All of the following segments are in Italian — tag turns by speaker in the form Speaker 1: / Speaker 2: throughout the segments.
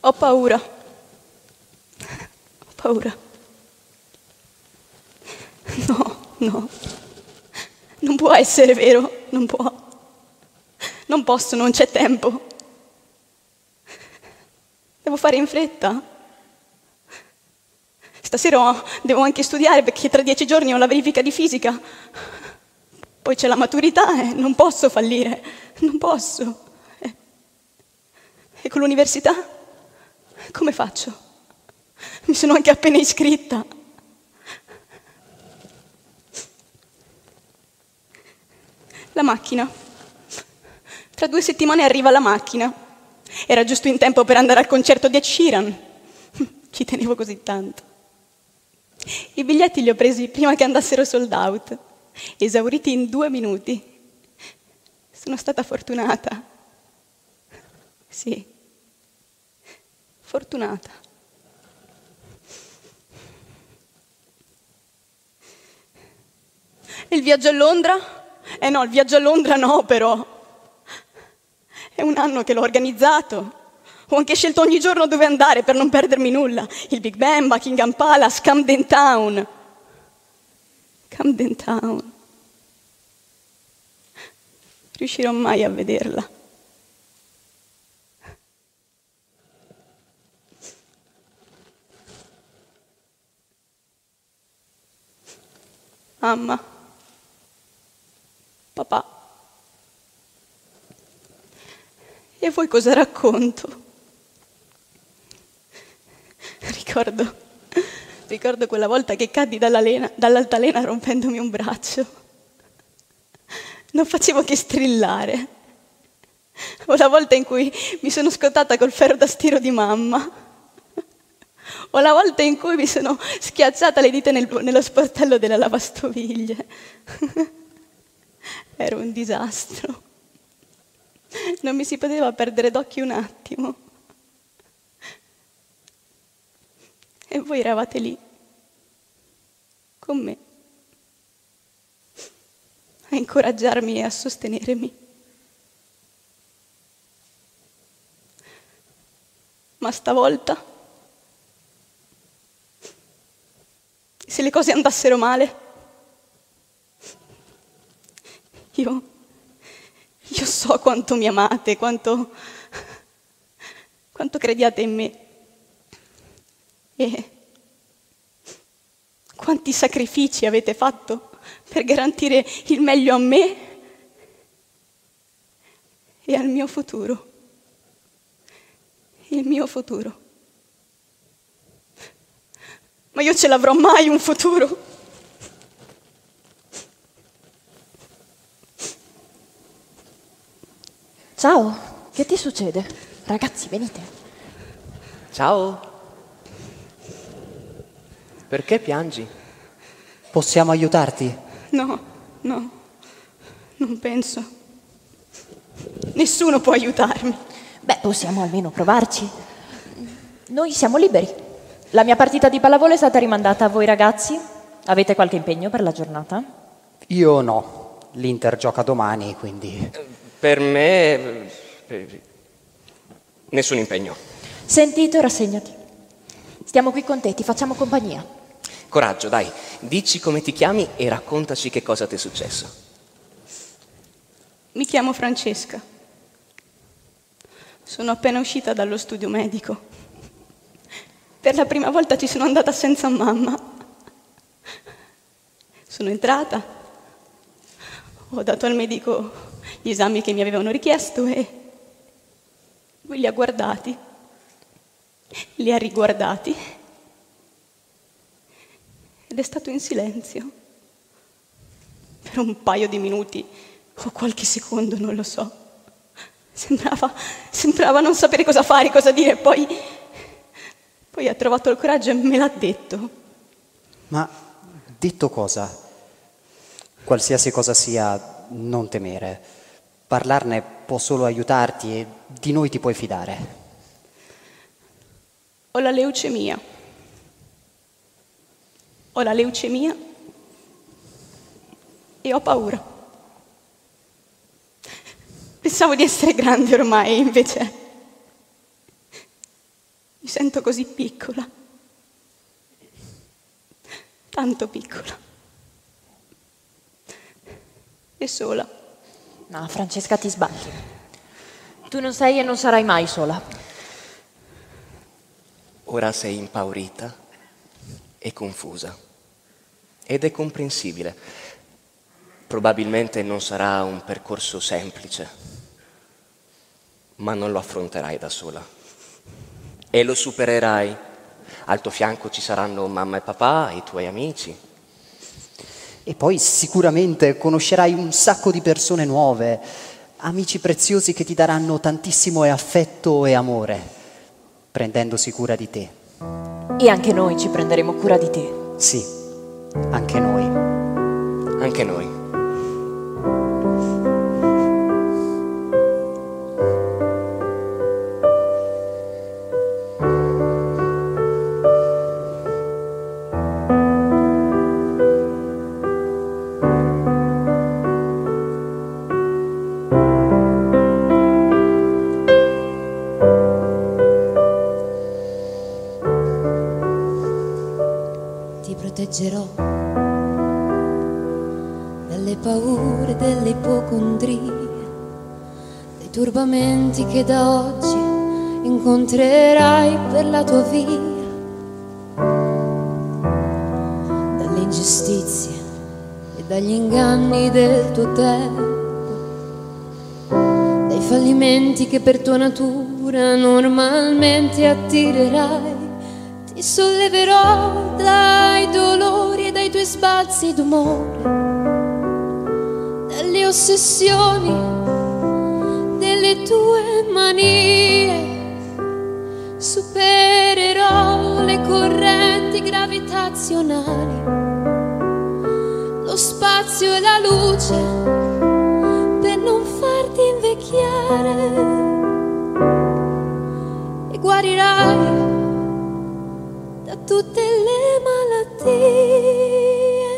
Speaker 1: Ho paura. Ho paura. No. Non può essere vero, non può. Non posso, non c'è tempo. Devo fare in fretta. Stasera devo anche studiare perché tra 10 giorni ho la verifica di fisica. Poi c'è la maturità e non posso fallire. Non posso. E con l'università? Come faccio? Mi sono anche appena iscritta. La macchina. Tra 2 settimane arriva la macchina. Era giusto in tempo per andare al concerto di Ed Sheeran. Ci tenevo così tanto. I biglietti li ho presi prima che andassero sold out, esauriti in 2 minuti. Sono stata fortunata. Sì, fortunata. E il viaggio a Londra? No, il viaggio a Londra no, però. È 1 anno che l'ho organizzato. Ho anche scelto ogni giorno dove andare per non perdermi nulla. Il Big Ben, Buckingham Palace, Camden Town. Camden Town. Riuscirò mai a vederla. Mamma. Papà. E voi cosa racconto? Ricordo quella volta che caddi dall'altalena rompendomi un braccio. Non facevo che strillare. O la volta in cui mi sono scottata col ferro da stiro di mamma. O la volta in cui mi sono schiacciata le dita nello sportello della lavastoviglie. Era un disastro. Non mi si poteva perdere d'occhio un attimo. E voi eravate lì, con me, a incoraggiarmi e a sostenermi. Ma stavolta, se le cose andassero male, io so quanto mi amate, quanto crediate in me. E quanti sacrifici avete fatto per garantire il meglio a me e al mio futuro. Il mio futuro. Ma io ce l'avrò mai un futuro?
Speaker 2: Ciao, che ti succede? Ragazzi, venite.
Speaker 3: Ciao. Perché piangi?
Speaker 4: Possiamo aiutarti?
Speaker 1: No, non penso. Nessuno può aiutarmi.
Speaker 2: Beh, possiamo almeno provarci. Noi siamo liberi. La mia partita di pallavolo è stata rimandata a voi ragazzi. Avete qualche impegno per la giornata?
Speaker 4: Io no. L'Inter gioca domani, quindi...
Speaker 3: Per me... nessun impegno.
Speaker 2: Sentite, rassegnati. Stiamo qui con te, ti facciamo compagnia.
Speaker 3: Coraggio, dai. Dici come ti chiami e raccontaci che cosa ti è successo.
Speaker 1: Mi chiamo Francesca. Sono appena uscita dallo studio medico. Per la prima volta ci sono andata senza mamma. Sono entrata, ho dato al medico gli esami che mi avevano richiesto e lui li ha guardati, li ha riguardati ed è stato in silenzio per un paio di minuti o qualche secondo, non lo so. Sembrava non sapere cosa fare, cosa dire, poi ha trovato il coraggio e me l'ha detto.
Speaker 4: Ma detto cosa? Qualsiasi cosa sia, non temere. Parlarne può solo aiutarti e di noi ti puoi fidare.
Speaker 1: Ho la leucemia. Ho la leucemia e ho paura. Pensavo di essere grande ormai, invece Mi sento così piccola, tanto piccola e sola.
Speaker 2: No, Francesca, ti sbagli. Tu non sei e non sarai mai sola.
Speaker 3: Ora sei impaurita e confusa. Ed è comprensibile. Probabilmente non sarà un percorso semplice, ma non lo affronterai da sola. E lo supererai. Al tuo fianco ci saranno mamma e papà, i tuoi amici.
Speaker 4: E poi sicuramente conoscerai un sacco di persone nuove, amici preziosi che ti daranno tantissimo affetto e amore, prendendosi cura di te.
Speaker 2: E anche noi ci prenderemo cura di te.
Speaker 4: Sì, anche noi.
Speaker 3: Anche noi.
Speaker 5: proteggerò dalle paure, delle ipocondrie, dai turbamenti che da oggi incontrerai per la tua via, dalle ingiustizie e dagli inganni del tuo tempo, dai fallimenti che per tua natura normalmente attirerai. Ti solleverò dai dolori e dai tuoi sbalzi d'umore, dalle ossessioni, delle tue manie. Supererò le correnti gravitazionali, lo spazio e la luce per non farti invecchiare, e guarirai da tutte le malattie,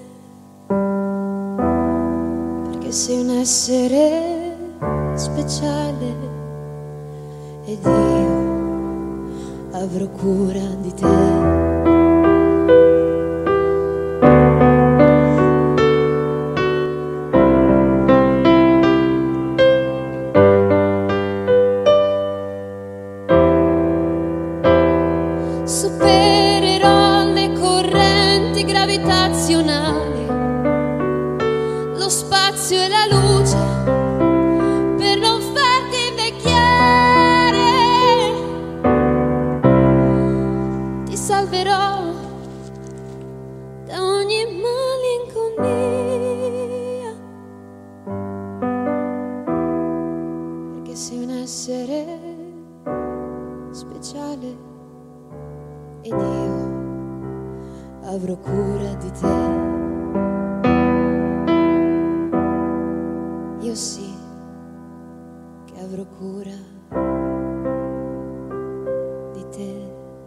Speaker 5: perché sei un essere speciale ed io avrò cura di te. Supererò le correnti gravitazionali, lo spazio e la luce per non farti invecchiare. Ti salverò da ogni malinconia, perché sei un essere speciale ed io avrò cura di te. Io sì che avrò cura di te.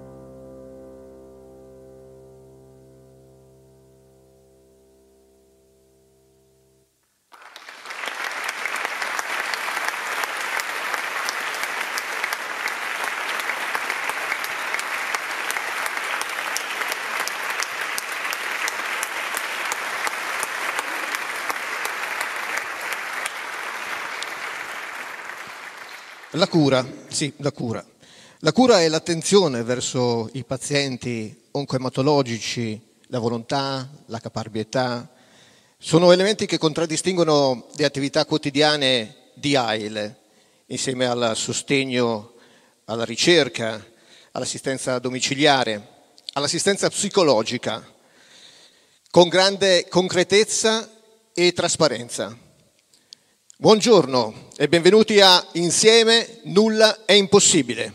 Speaker 6: La cura, sì, la cura. La cura è l'attenzione verso i pazienti oncoematologici, la volontà, la caparbietà. Sono elementi che contraddistinguono le attività quotidiane di AIL, insieme al sostegno alla ricerca, all'assistenza domiciliare, all'assistenza psicologica, con grande concretezza e trasparenza. Buongiorno e benvenuti a Insieme nulla è impossibile.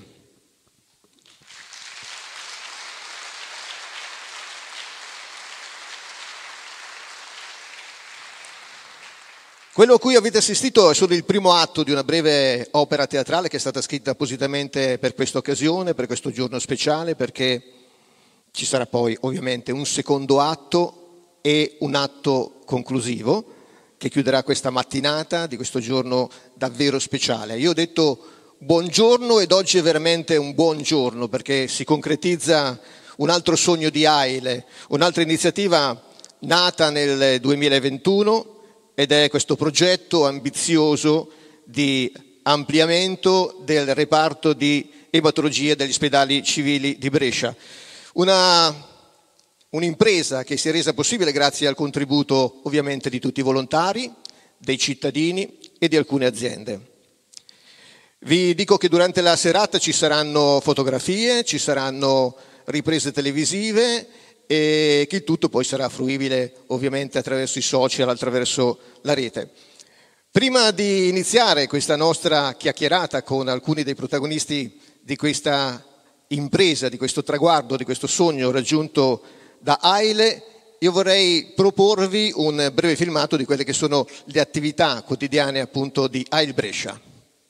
Speaker 6: Quello a cui avete assistito è solo il primo atto di una breve opera teatrale che è stata scritta appositamente per questa occasione, per questo giorno speciale, perché ci sarà poi ovviamente un secondo atto e un atto conclusivo che chiuderà questa mattinata di questo giorno davvero speciale. Io ho detto buongiorno, ed oggi è veramente un buon giorno perché si concretizza un altro sogno di AILE, un'altra iniziativa nata nel 2021 ed è questo progetto ambizioso di ampliamento del reparto di ematologia degli ospedali civili di Brescia. Un'impresa che si è resa possibile grazie al contributo ovviamente di tutti i volontari, dei cittadini e di alcune aziende. Vi dico che durante la serata ci saranno fotografie, ci saranno riprese televisive e che il tutto poi sarà fruibile ovviamente attraverso i social, attraverso la rete. Prima di iniziare questa nostra chiacchierata con alcuni dei protagonisti di questa impresa, di questo traguardo, di questo sogno raggiunto da AILE, io vorrei proporvi un breve filmato di quelle che sono le attività quotidiane appunto di AIL Brescia.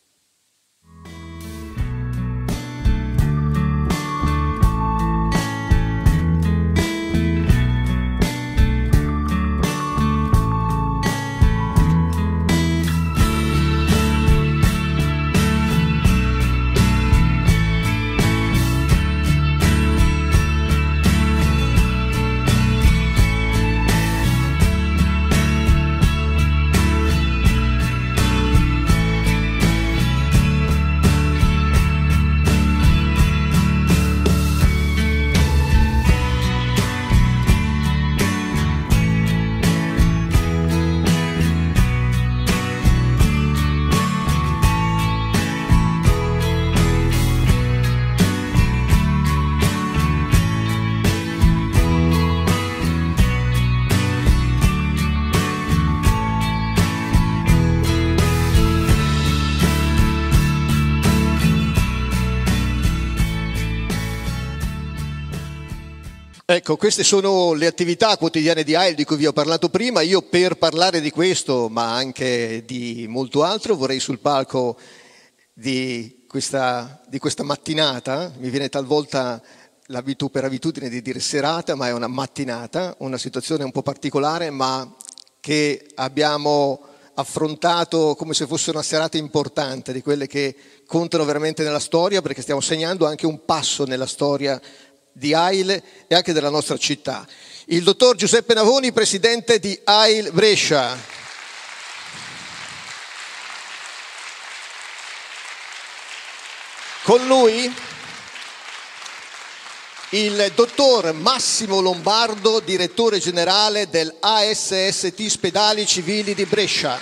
Speaker 6: Ecco, queste sono le attività quotidiane di AIL di cui vi ho parlato prima. Io per parlare di questo, ma anche di molto altro, vorrei sul palco di questa mattinata, mi viene talvolta per abitudine di dire serata, ma è una mattinata, una situazione un po' particolare, ma che abbiamo affrontato come se fosse una serata importante, di quelle che contano veramente nella storia, perché stiamo segnando anche un passo nella storia di AIL e anche della nostra città. Il dottor Giuseppe Navoni, presidente di AIL Brescia. Con lui il dottor Massimo Lombardo, direttore generale del ASST Ospedali Civili di Brescia.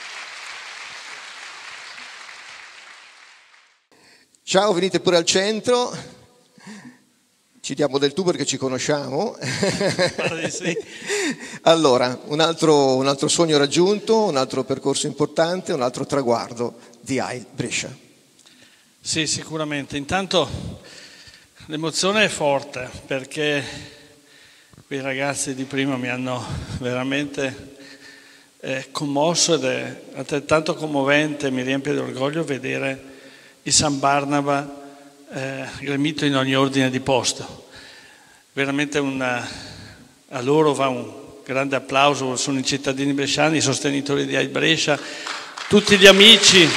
Speaker 6: Ciao, venite pure al centro. Ci diamo del tu perché ci conosciamo.
Speaker 7: Sì.
Speaker 6: Allora, un altro sogno raggiunto, un altro percorso importante, un altro traguardo di AIL Brescia.
Speaker 7: Sì, sicuramente. Intanto l'emozione è forte perché quei ragazzi di prima mi hanno veramente commosso, ed è altrettanto commovente, mi riempie di orgoglio vedere il San Barnaba gremito in ogni ordine di posto. Veramente a loro va un grande applauso, sono i cittadini bresciani, i sostenitori di AIL Brescia, tutti gli amici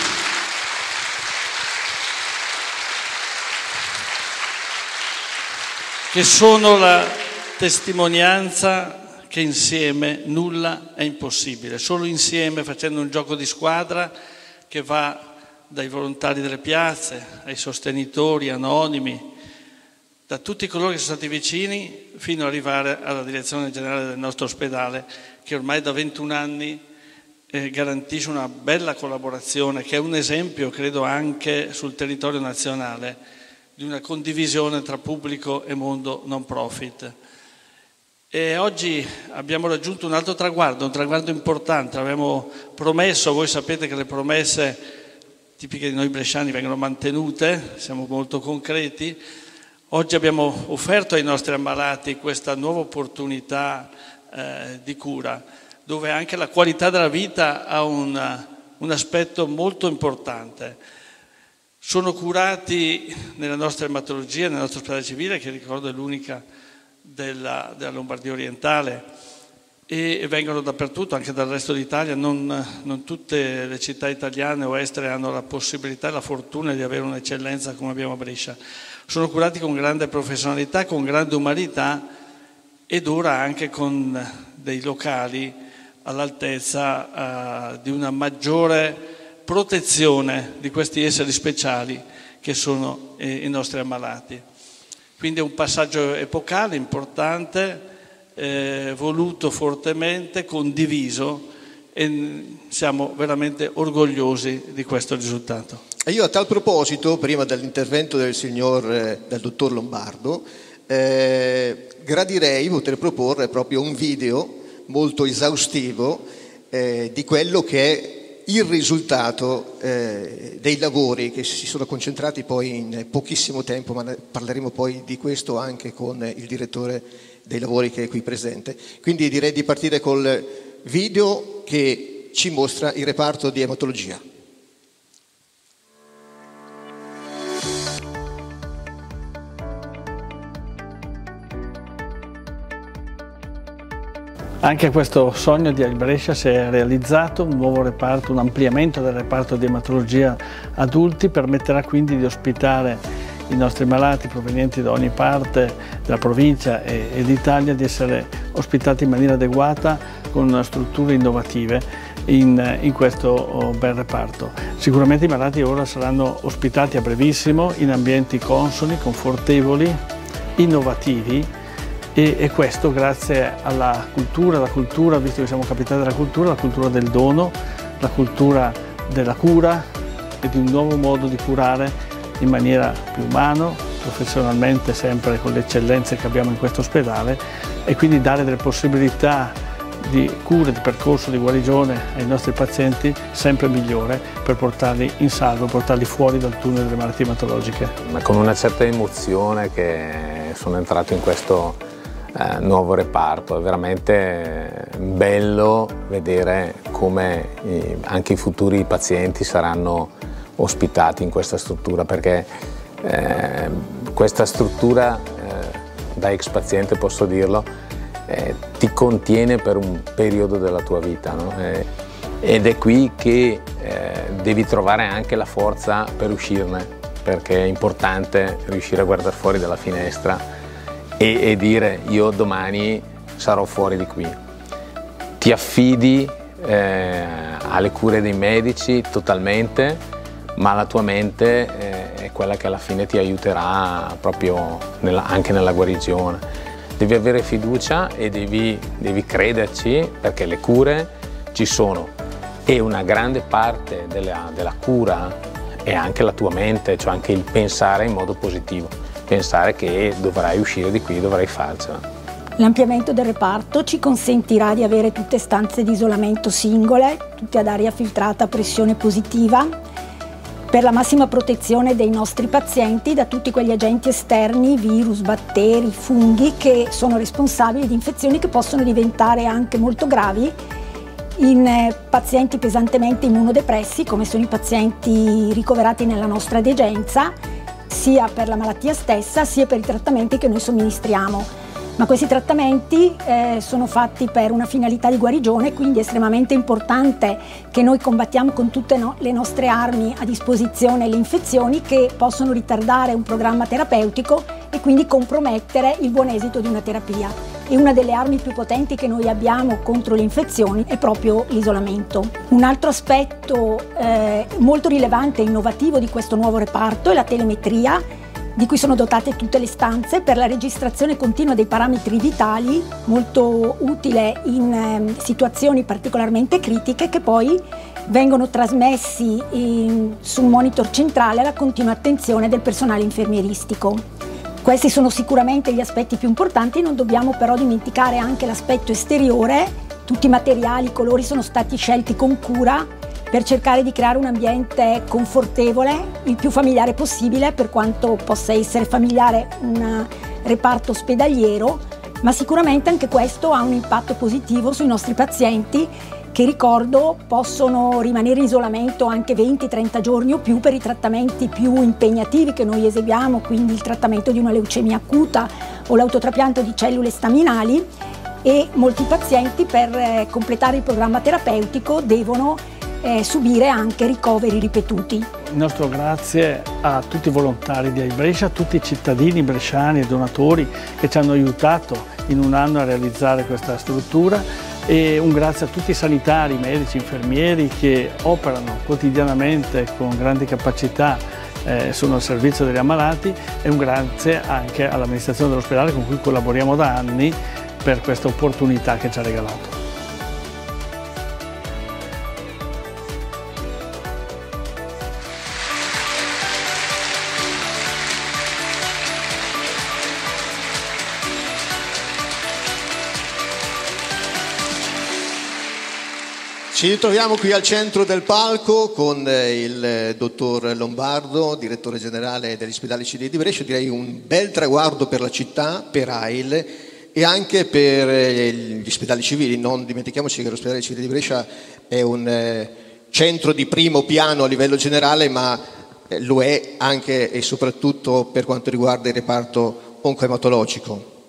Speaker 7: che sono la testimonianza che insieme nulla è impossibile, solo insieme, facendo un gioco di squadra che va dai volontari delle piazze, ai sostenitori anonimi, da tutti coloro che sono stati vicini, fino ad arrivare alla direzione generale del nostro ospedale, che ormai da 21 anni garantisce una bella collaborazione, che è un esempio, credo, anche sul territorio nazionale, di una condivisione tra pubblico e mondo non profit. E oggi abbiamo raggiunto un altro traguardo, un traguardo importante. Avevamo promesso, voi sapete che le promesse tipiche di noi bresciani vengono mantenute, siamo molto concreti. Oggi abbiamo offerto ai nostri ammalati questa nuova opportunità di cura, dove anche la qualità della vita ha un aspetto molto importante. Sono curati nella nostra ematologia, nel nostro ospedale civile, che ricordo è l'unica della Lombardia orientale, e vengono dappertutto, anche dal resto d'Italia. Non tutte le città italiane o estere hanno la possibilità e la fortuna di avere un'eccellenza come abbiamo a Brescia. Sono curati con grande professionalità, con grande umanità ed ora anche con dei locali all'altezza di una maggiore protezione di questi esseri speciali che sono i nostri ammalati. Quindi è un passaggio epocale, importante, voluto fortemente, condiviso, e siamo veramente orgogliosi di questo risultato.
Speaker 6: E io a tal proposito, prima dell'intervento del dottor Lombardo, gradirei poter proporre proprio un video molto esaustivo di quello che è il risultato dei lavori che si sono concentrati poi in pochissimo tempo, ma parleremo poi di questo anche con il direttore dei lavori che è qui presente. Quindi direi di partire col video che ci mostra il reparto di ematologia.
Speaker 7: Anche questo sogno di Brescia si è realizzato, un nuovo reparto, un ampliamento del reparto di ematologia adulti permetterà quindi di ospitare i nostri malati provenienti da ogni parte della provincia e d'Italia, di essere ospitati in maniera adeguata con strutture innovative in questo bel reparto. Sicuramente i malati ora saranno ospitati a brevissimo in ambienti consoni, confortevoli, innovativi, e questo grazie alla cultura, visto che siamo capitali della cultura, la cultura del dono, la cultura della cura e di un nuovo modo di curare in maniera più umana, professionalmente, sempre con le eccellenze che abbiamo in questo ospedale, e quindi dare delle possibilità di cura, di percorso di guarigione ai nostri pazienti sempre migliore per portarli in salvo, portarli fuori dal tunnel delle malattie ematologiche.
Speaker 8: Ma con una certa emozione che sono entrato in questo nuovo reparto. È veramente bello vedere come anche i futuri pazienti saranno ospitati in questa struttura, perché questa struttura, da ex paziente posso dirlo, ti contiene per un periodo della tua vita, no? Ed è qui che devi trovare anche la forza per uscirne, perché è importante riuscire a guardare fuori dalla finestra e dire: io domani sarò fuori di qui. Ti affidi alle cure dei medici totalmente, ma la tua mente è quella che alla fine ti aiuterà proprio anche nella guarigione. Devi avere fiducia e devi crederci, perché le cure ci sono, e una grande parte della cura è anche la tua mente, cioè anche il pensare in modo positivo. Pensare che dovrai uscire di qui, dovrai farcela.
Speaker 9: L'ampliamento del reparto ci consentirà di avere tutte stanze di isolamento singole, tutte ad aria filtrata a pressione positiva, per la massima protezione dei nostri pazienti da tutti quegli agenti esterni, virus, batteri, funghi, che sono responsabili di infezioni che possono diventare anche molto gravi in pazienti pesantemente immunodepressi, come sono i pazienti ricoverati nella nostra degenza, sia per la malattia stessa sia per i trattamenti che noi somministriamo. Ma questi trattamenti sono fatti per una finalità di guarigione, quindi è estremamente importante che noi combattiamo con tutte le nostre armi a disposizione le infezioni che possono ritardare un programma terapeutico e quindi compromettere il buon esito di una terapia. E una delle armi più potenti che noi abbiamo contro le infezioni è proprio l'isolamento. Un altro aspetto molto rilevante e innovativo di questo nuovo reparto è la telemetria, di cui sono dotate tutte le stanze per la registrazione continua dei parametri vitali, molto utile in situazioni particolarmente critiche, che poi vengono trasmessi su un monitor centrale alla continua attenzione del personale infermieristico. Questi sono sicuramente gli aspetti più importanti, non dobbiamo però dimenticare anche l'aspetto esteriore. Tutti i materiali, i colori sono stati scelti con cura per cercare di creare un ambiente confortevole, il più familiare possibile, per quanto possa essere familiare un reparto ospedaliero, ma sicuramente anche questo ha un impatto positivo sui nostri pazienti, che, ricordo, possono rimanere in isolamento anche 20-30 giorni o più per i trattamenti più impegnativi che noi eseguiamo, quindi il trattamento di una leucemia acuta o l'autotrapianto di cellule staminali. e molti pazienti per completare il programma terapeutico devono subire anche ricoveri ripetuti.
Speaker 7: Il nostro grazie a tutti i volontari di AI Brescia, a tutti i cittadini bresciani e donatori che ci hanno aiutato in un anno a realizzare questa struttura, e un grazie a tutti i sanitari, medici, infermieri che operano quotidianamente con grandi capacità, sono al servizio degli ammalati, e un grazie anche all'amministrazione dell'ospedale con cui collaboriamo da anni per questa opportunità che ci ha regalato.
Speaker 6: Ci ritroviamo qui al centro del palco con il dottor Lombardo, direttore generale degli ospedali civili di Brescia. Direi un bel traguardo per la città, per AIL e anche per gli ospedali civili. Non dimentichiamoci che l'ospedale civile di Brescia è un centro di primo piano a livello generale, ma lo è anche e soprattutto per quanto riguarda il reparto oncoematologico.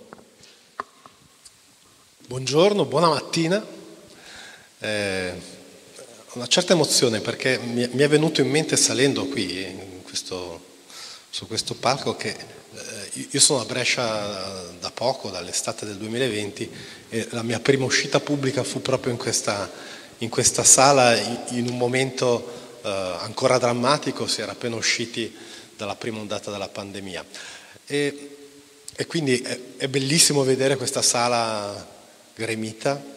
Speaker 10: Buongiorno, buona mattina. Una certa emozione, perché mi è venuto in mente salendo qui su questo palco che io sono a Brescia da poco, dall'estate del 2020, e la mia prima uscita pubblica fu proprio in questa sala in un momento ancora drammatico. Si era appena usciti dalla prima ondata della pandemia e quindi è bellissimo vedere questa sala gremita.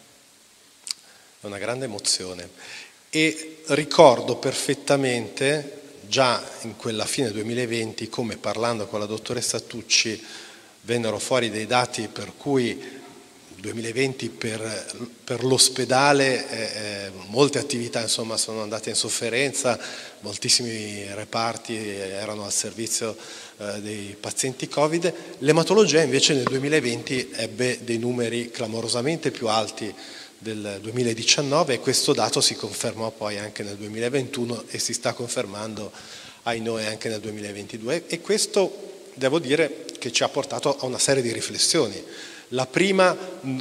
Speaker 10: È una grande emozione, e ricordo perfettamente già in quella fine 2020 come, parlando con la dottoressa Tucci, vennero fuori dei dati per cui 2020 per l'ospedale molte attività insomma sono andate in sofferenza, moltissimi reparti erano al servizio dei pazienti Covid. L'ematologia invece nel 2020 ebbe dei numeri clamorosamente più alti del 2019, e questo dato si confermò poi anche nel 2021 e si sta confermando, noi anche nel 2022, e questo devo dire che ci ha portato a una serie di riflessioni. La prima,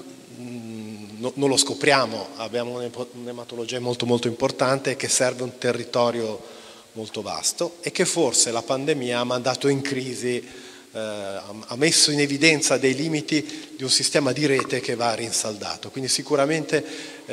Speaker 10: non lo scopriamo, abbiamo un'ematologia molto molto importante che serve un territorio molto vasto e che forse la pandemia ha mandato in crisi, ha messo in evidenza dei limiti di un sistema di rete che va rinsaldato. Quindi sicuramente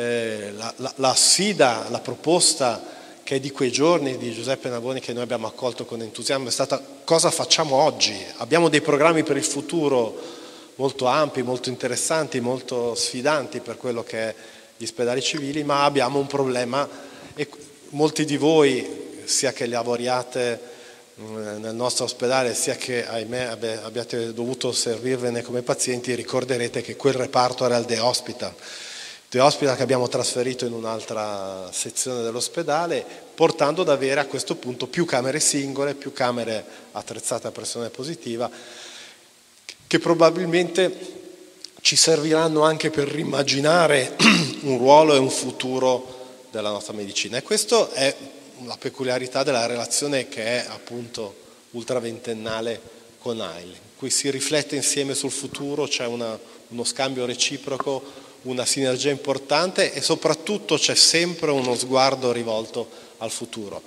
Speaker 10: la sfida, la proposta che è di quei giorni di Giuseppe Navoni, che noi abbiamo accolto con entusiasmo, è stata: cosa facciamo oggi? Abbiamo dei programmi per il futuro molto ampi, molto interessanti, molto sfidanti per quello che è gli ospedali civili, ma abbiamo un problema, e molti di voi, sia che lavoriate nel nostro ospedale, sia che ahimè abbiate dovuto servirvene come pazienti, ricorderete che quel reparto era il The Hospital che abbiamo trasferito in un'altra sezione dell'ospedale, portando ad avere a questo punto più camere singole, più camere attrezzate a pressione positiva, che probabilmente ci serviranno anche per rimmaginare un ruolo e un futuro della nostra medicina. E questo è la peculiarità della relazione che è appunto ultraventennale con AIL, in cui si riflette insieme sul futuro, c'è uno scambio reciproco, una sinergia importante, e soprattutto c'è sempre uno sguardo rivolto al futuro.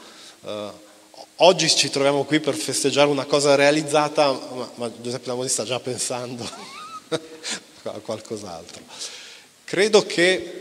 Speaker 10: Oggi ci troviamo qui per festeggiare una cosa realizzata, ma Giuseppe Navoni sta già pensando a qualcos'altro. Credo che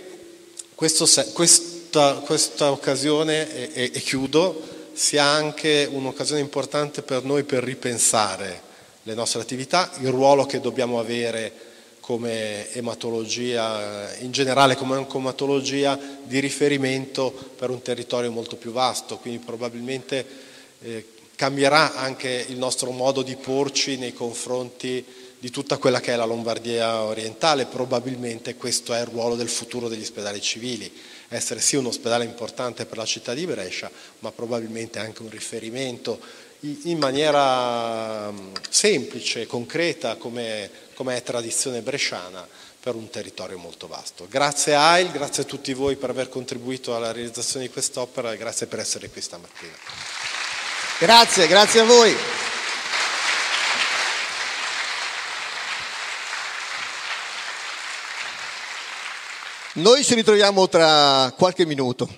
Speaker 10: questa occasione, e chiudo, sia anche un'occasione importante per noi per ripensare le nostre attività, il ruolo che dobbiamo avere come ematologia, in generale come oncoematologia di riferimento per un territorio molto più vasto, quindi probabilmente cambierà anche il nostro modo di porci nei confronti di tutta quella che è la Lombardia orientale. Probabilmente questo è il ruolo del futuro degli ospedali civili, essere sì un ospedale importante per la città di Brescia, ma probabilmente anche un riferimento in maniera semplice, concreta, come è tradizione bresciana, per un territorio molto vasto. Grazie a AIL, grazie a tutti voi per aver contribuito alla realizzazione di quest'opera, e grazie per essere qui stamattina.
Speaker 6: Grazie a voi. Noi ci ritroviamo tra qualche minuto.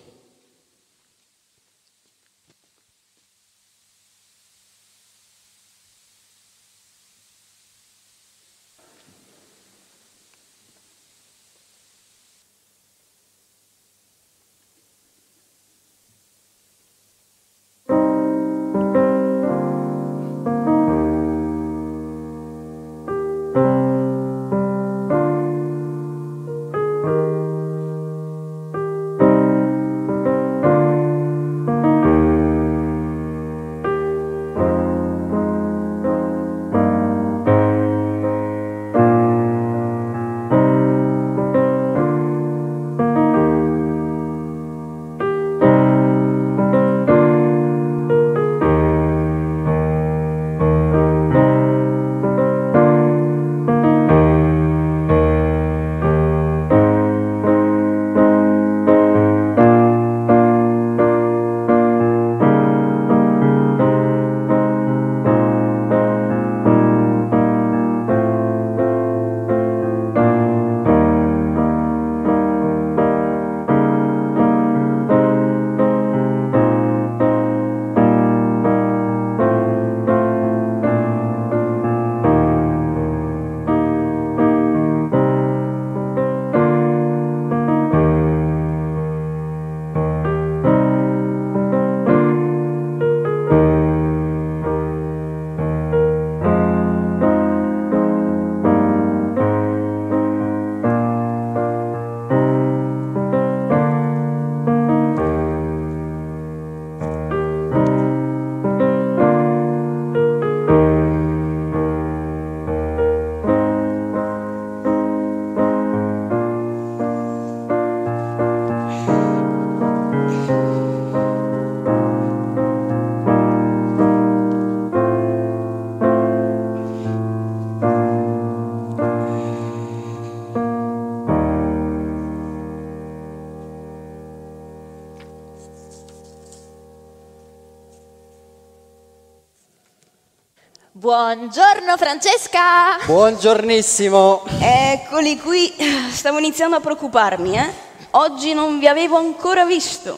Speaker 2: Buongiorno Francesca!
Speaker 4: Buongiornissimo!
Speaker 1: Eccoli qui, stavo iniziando a preoccuparmi, eh? Oggi non vi avevo ancora visto.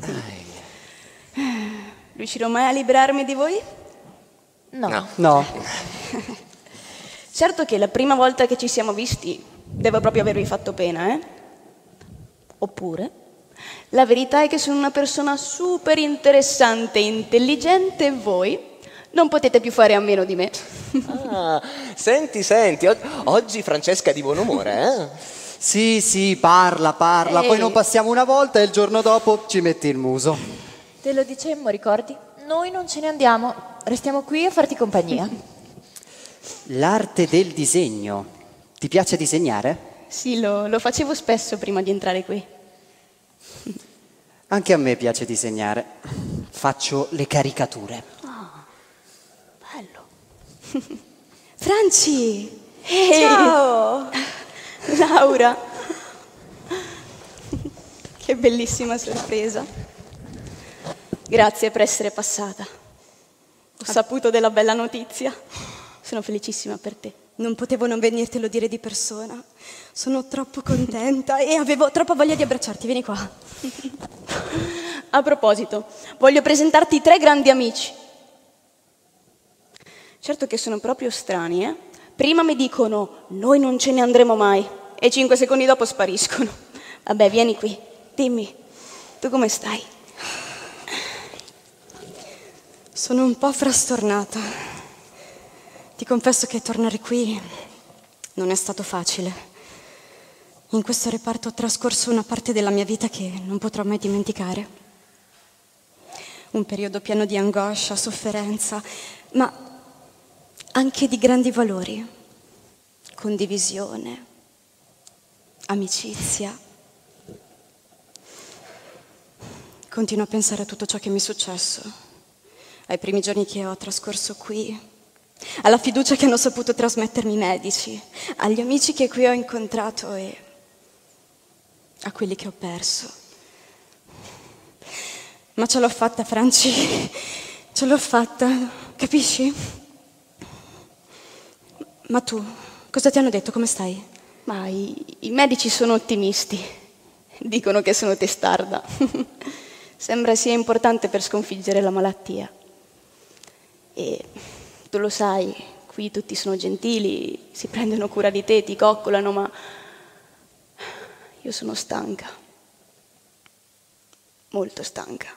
Speaker 1: Riuscirò mai a liberarmi di voi?
Speaker 4: No.
Speaker 1: Certo che la prima volta che ci siamo visti devo proprio avervi fatto pena, eh? Oppure la verità è che sono una persona super interessante e intelligente e voi non potete più fare a meno di me.
Speaker 3: Ah, senti, oggi Francesca è di buon umore, eh?
Speaker 4: Sì, parla, poi non passiamo una volta e il giorno dopo ci metti il muso.
Speaker 2: Te lo dicemmo, ricordi? Noi non ce ne andiamo, restiamo qui a farti compagnia.
Speaker 4: L'arte del disegno. Ti piace disegnare?
Speaker 1: Sì, lo facevo spesso prima di entrare qui.
Speaker 4: Anche a me piace disegnare. Faccio le caricature.
Speaker 1: Franci! Ciao! Laura! Che bellissima sorpresa. Grazie per essere passata. Ho saputo della bella notizia. Sono felicissima per te.
Speaker 11: Non potevo non venirtelo dire di persona. Sono troppo contenta e avevo troppa voglia di abbracciarti. Vieni qua.
Speaker 1: A proposito, voglio presentarti 3 grandi amici. Certo che sono proprio strani, eh? Prima mi dicono, noi non ce ne andremo mai, e 5 secondi dopo spariscono. Vabbè, vieni qui, dimmi, tu come stai?
Speaker 11: Sono un po' frastornata. Ti confesso che tornare qui non è stato facile. In questo reparto ho trascorso una parte della mia vita che non potrò mai dimenticare. Un periodo pieno di angoscia, sofferenza, ma anche di grandi valori, condivisione, amicizia. Continuo a pensare a tutto ciò che mi è successo, ai primi giorni che ho trascorso qui, alla fiducia che hanno saputo trasmettermi i medici, agli amici che qui ho incontrato e a quelli che ho perso. Ma ce l'ho fatta, Franci, ce l'ho fatta, capisci? Ma tu, cosa ti hanno detto? Come stai?
Speaker 1: Ma i medici sono ottimisti. Dicono che sono testarda. Sembra sia importante per sconfiggere la malattia. E tu lo sai, qui tutti sono gentili, si prendono cura di te, ti coccolano, ma io sono stanca. Molto stanca.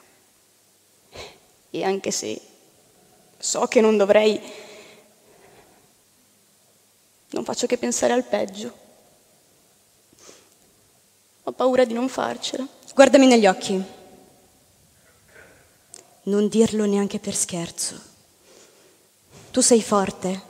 Speaker 1: E anche se so che non dovrei, non faccio che pensare al peggio. Ho paura di non farcela.
Speaker 11: Guardami negli occhi. Non dirlo neanche per scherzo. Tu sei forte.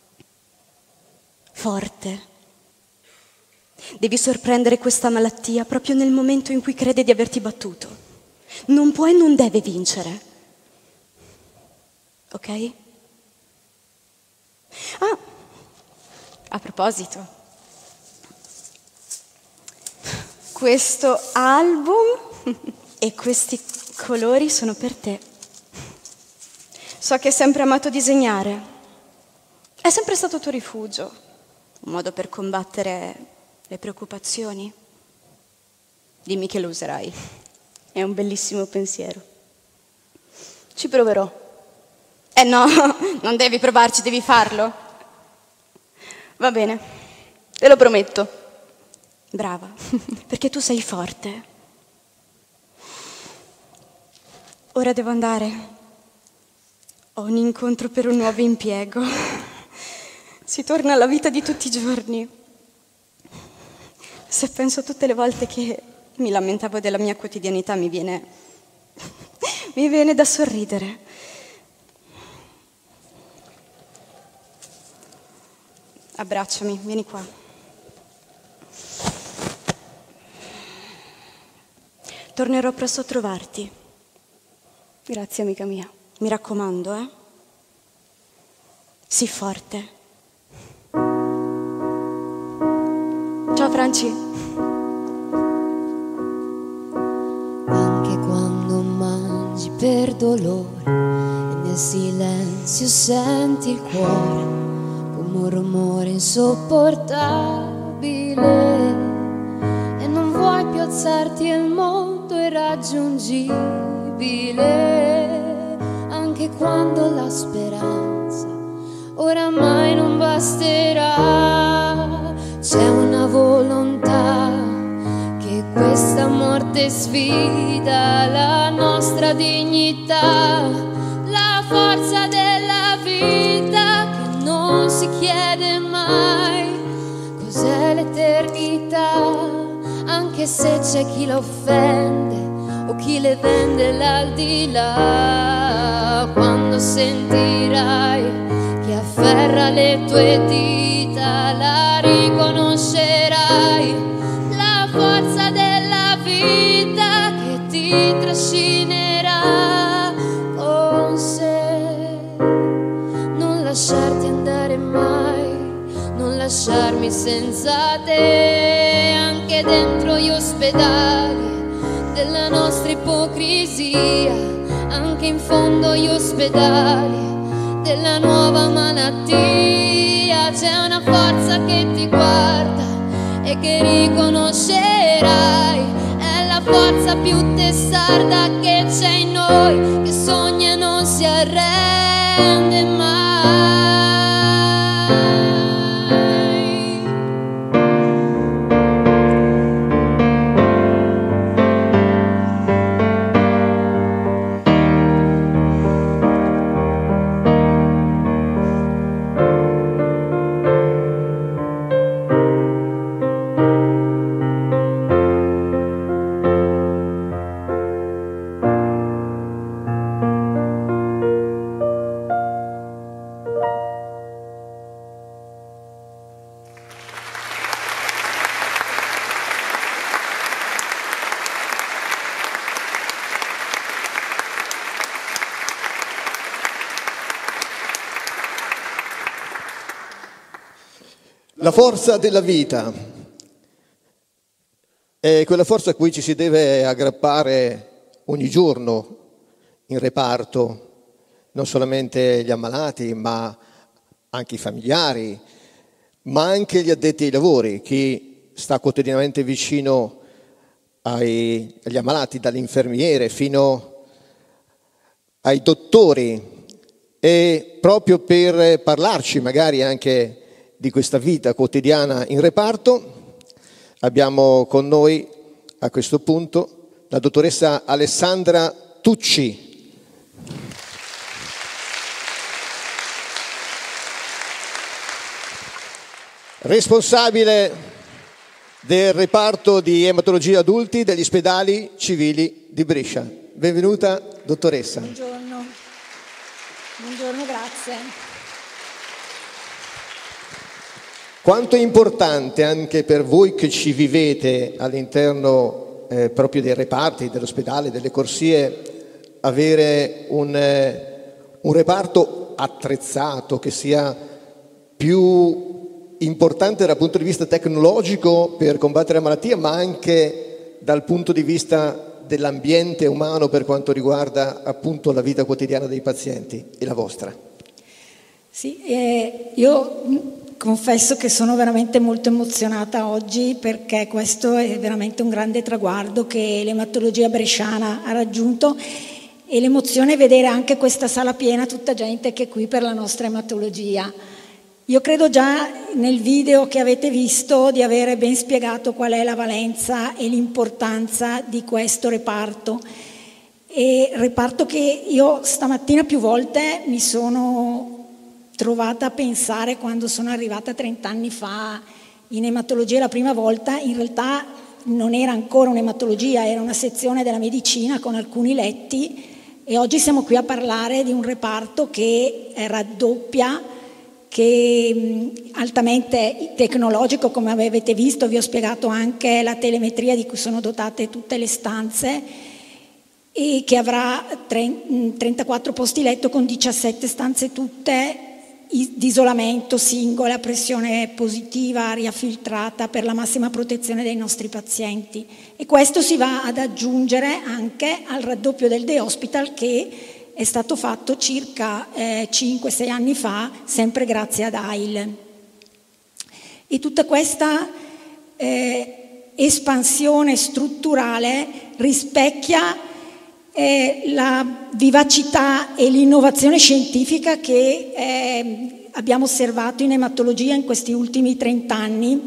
Speaker 11: Forte. Devi sorprendere questa malattia proprio nel momento in cui crede di averti battuto. Non può e non deve vincere. Ok? Ah, a proposito, questo album e questi colori sono per te. So che hai sempre amato disegnare. È sempre stato tuo rifugio, un modo per combattere le preoccupazioni. Dimmi che lo userai. È un bellissimo pensiero. Ci proverò. No, non devi provarci, devi farlo. Va bene, te lo prometto. Brava, perché tu sei forte. Ora devo andare. Ho un incontro per un nuovo impiego. Si torna alla vita di tutti i giorni. Se penso a tutte le volte che mi lamentavo della mia quotidianità, mi viene da sorridere. Abbracciami, vieni qua. Tornerò presto a trovarti. Grazie, amica mia. Mi raccomando, Sii forte. Ciao, Franci.
Speaker 5: Anche quando mangi per dolore e nel silenzio senti il cuore come un rumore insopportabile e non vuoi più alzarti e il mondo è raggiungibile, anche quando la speranza oramai non basterà. C'è una volontà che questa morte sfida la nostra dignità, la forza della vita che non si chiede mai cos'è l'eternità, anche se c'è chi la offende o chi le vende l'aldilà. Quando sentirai che afferra le tue dita, la riconoscerai, la forza della vita che ti trascinerà con sé. Non lasciarti andare mai, non lasciarmi senza te, anche dentro gli ospedali della nostra ipocrisia, anche in fondo gli ospedali della nuova malattia. C'è una forza che ti guarda e che riconoscerai, è la forza più testarda che c'è in noi, che sogna e non si arrende mai.
Speaker 6: La forza della vita è quella forza a cui ci si deve aggrappare ogni giorno in reparto, non solamente gli ammalati, ma anche i familiari, ma anche gli addetti ai lavori, chi sta quotidianamente vicino agli ammalati, dalle infermiere fino ai dottori, e proprio per parlarci magari anche di questa vita quotidiana in reparto abbiamo con noi a questo punto la dottoressa Alessandra Tucci. Responsabile del reparto di ematologia adulti degli ospedali civili di Brescia. Benvenuta, dottoressa.
Speaker 9: Buongiorno. Buongiorno, grazie.
Speaker 6: Quanto è importante anche per voi che ci vivete all'interno proprio dei reparti, dell'ospedale, delle corsie, avere un reparto attrezzato che sia più importante dal punto di vista tecnologico per combattere la malattia, ma anche dal punto di vista dell'ambiente umano per quanto riguarda appunto la vita quotidiana dei pazienti e la vostra.
Speaker 9: Sì, io confesso che sono veramente molto emozionata oggi, perché questo è veramente un grande traguardo che l'ematologia bresciana ha raggiunto, e l'emozione è vedere anche questa sala piena, tutta gente che è qui per la nostra ematologia. Io credo già nel video che avete visto di avere ben spiegato qual è la valenza e l'importanza di questo reparto. E reparto che io stamattina più volte mi sono trovata a pensare, quando sono arrivata 30 anni fa in ematologia la prima volta, in realtà non era ancora un'ematologia, era una sezione della medicina con alcuni letti, e oggi siamo qui a parlare di un reparto che raddoppia, che altamente tecnologico, come avete visto. Vi ho spiegato anche la telemetria di cui sono dotate tutte le stanze, e che avrà 34 posti letto con 17 stanze tutte di isolamento, singole, a pressione positiva, aria filtrata, per la massima protezione dei nostri pazienti. E questo si va ad aggiungere anche al raddoppio del day hospital, che è stato fatto circa 5-6 anni fa, sempre grazie ad AIL. E tutta questa espansione strutturale rispecchia la vivacità e l'innovazione scientifica che abbiamo osservato in ematologia in questi ultimi 30 anni,